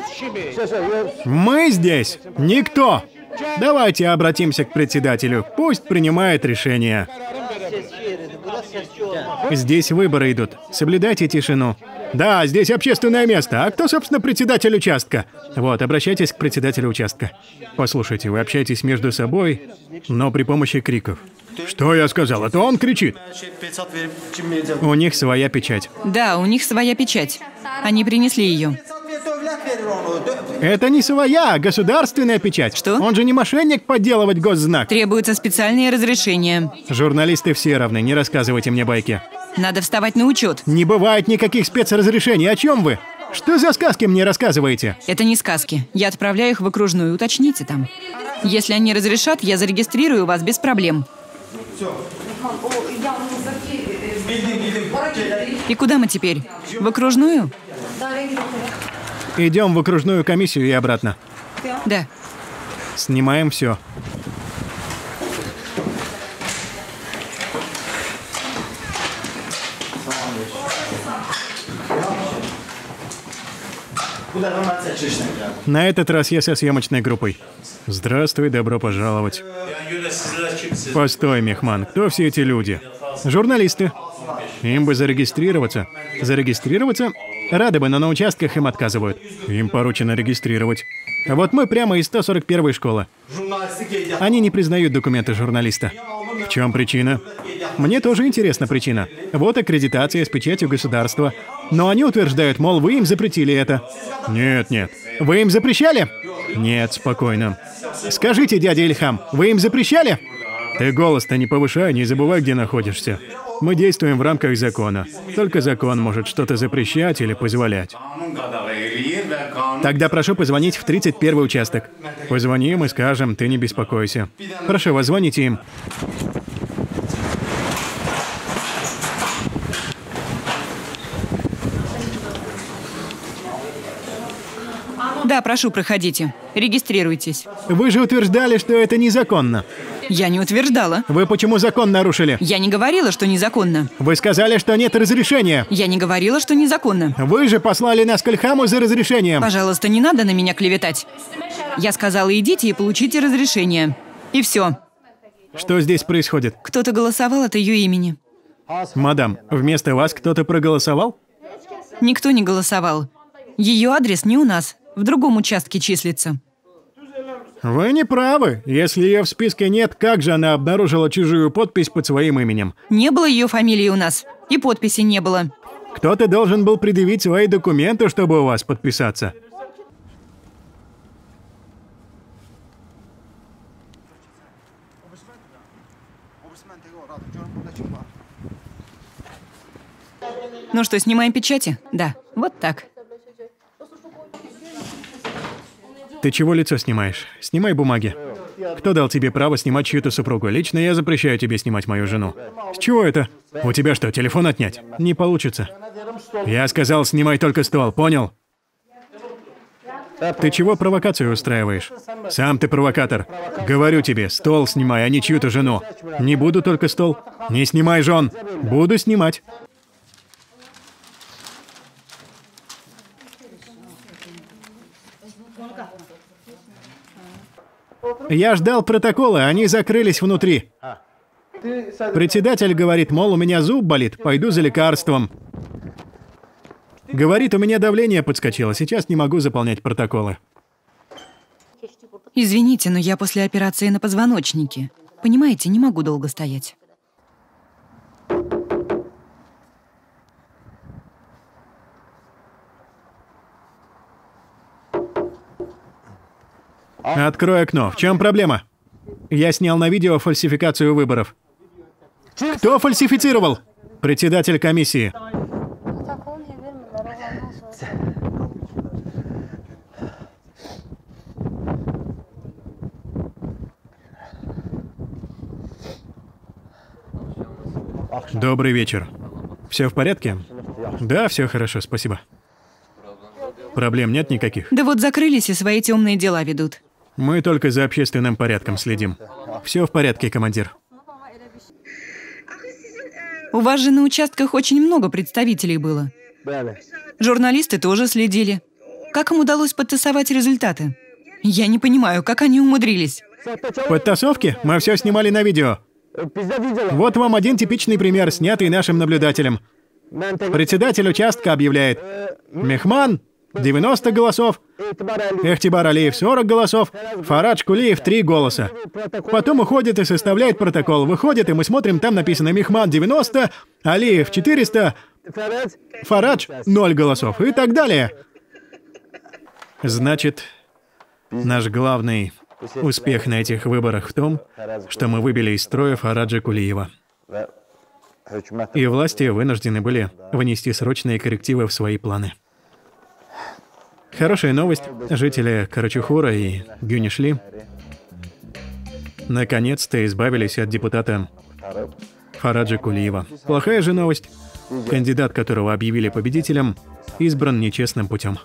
Мы здесь никто. Давайте обратимся к председателю, пусть принимает решение. Здесь выборы идут, соблюдайте тишину. Да, здесь общественное место. А кто, собственно, председатель участка? Вот, обращайтесь к председателю участка. Послушайте, вы общаетесь между собой, но при помощи криков. Что я сказал? Это он кричит. У них своя печать. Да, у них своя печать. Они принесли ее. Это не своя, а государственная печать. Что? Он же не мошенник подделывать госзнак. Требуется специальное разрешение. Журналисты все равны, не рассказывайте мне байки. Надо вставать на учет. Не бывает никаких спецразрешений. О чем вы? Что за сказки мне рассказываете? Это не сказки. Я отправляю их в окружную, уточните там. Если они разрешат, я зарегистрирую вас без проблем. И куда мы теперь? В окружную? Идем в окружную комиссию и обратно. Да. Снимаем все. На этот раз я со съемочной группой. Здравствуй, добро пожаловать. Постой, Мехман, кто все эти люди? Журналисты. Им бы зарегистрироваться. Зарегистрироваться? Рады бы, но на участках им отказывают. Им поручено регистрировать. А вот мы прямо из 141-й школы. Они не признают документы журналиста. В чем причина? Мне тоже интересна причина. Вот аккредитация с печатью государства. Но они утверждают, мол, вы им запретили это. Нет, нет. Вы им запрещали? Нет, спокойно. Скажите, дядя Ильхам, вы им запрещали? Ты голос-то не повышай, не забывай, где находишься. Мы действуем в рамках закона. Только закон может что-то запрещать или позволять. Тогда прошу позвонить в 31-й участок. Позвоним и скажем, ты не беспокойся. Прошу вас, звоните им. Да, прошу, проходите. Регистрируйтесь. Вы же утверждали, что это незаконно. Я не утверждала. Вы почему закон нарушили? Я не говорила, что незаконно. Вы сказали, что нет разрешения. Я не говорила, что незаконно. Вы же послали нас к Ильхаму за разрешением. Пожалуйста, не надо на меня клеветать. Я сказала, идите и получите разрешение. И все. Что здесь происходит? Кто-то голосовал от ее имени. Мадам, вместо вас кто-то проголосовал? Никто не голосовал. Ее адрес не у нас. В другом участке числится. Вы не правы. Если ее в списке нет, как же она обнаружила чужую подпись под своим именем? Не было ее фамилии у нас. И подписи не было. Кто-то должен был предъявить свои документы, чтобы у вас подписаться. Ну что, снимаем печати? Да, вот так. Ты чего лицо снимаешь? Снимай бумаги. Кто дал тебе право снимать чью-то супругу? Лично я запрещаю тебе снимать мою жену. С чего это? У тебя что, телефон отнять? Не получится. Я сказал, снимай только стол, понял? Ты чего провокацию устраиваешь? Сам ты провокатор. Говорю тебе, стол снимай, а не чью-то жену. Не буду только стол. Не снимай жен. Буду снимать. Я ждал протокола, они закрылись внутри. Председатель говорит, мол, у меня зуб болит, пойду за лекарством. Говорит, у меня давление подскочило, сейчас не могу заполнять протоколы. Извините, но я после операции на позвоночнике. Понимаете, не могу долго стоять. Открой окно. В чем проблема? Я снял на видео фальсификацию выборов. Кто фальсифицировал? Председатель комиссии. Добрый вечер. Все в порядке? Да, все хорошо, спасибо. Проблем нет никаких? Да вот закрылись и свои темные дела ведут. Мы только за общественным порядком следим. Все в порядке, командир. У вас же на участках очень много представителей было. Журналисты тоже следили. Как им удалось подтасовать результаты? Я не понимаю, как они умудрились. Подтасовки? Мы все снимали на видео. Вот вам один типичный пример, снятый нашим наблюдателем. Председатель участка объявляет: Мехман 90 голосов, Эхтибар Алиев 40 голосов, Фарадж Кулиев 3 голоса. Потом уходит и составляет протокол. Выходит, и мы смотрим, там написано Мехман 90, Алиев 400, Фарадж 0 голосов и так далее. Значит, наш главный успех на этих выборах в том, что мы выбили из строя Фараджа Кулиева. И власти вынуждены были внести срочные коррективы в свои планы. Хорошая новость. Жители Карачухура и Гюнишли наконец-то избавились от депутата Фараджа Кулиева. Плохая же новость. Кандидат, которого объявили победителем, избран нечестным путем.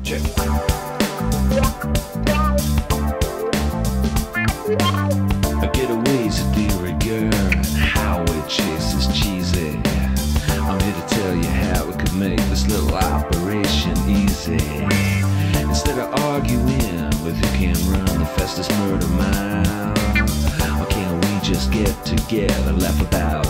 Instead of arguing with who can run the fastest murder mile, why can't we just get together, laugh about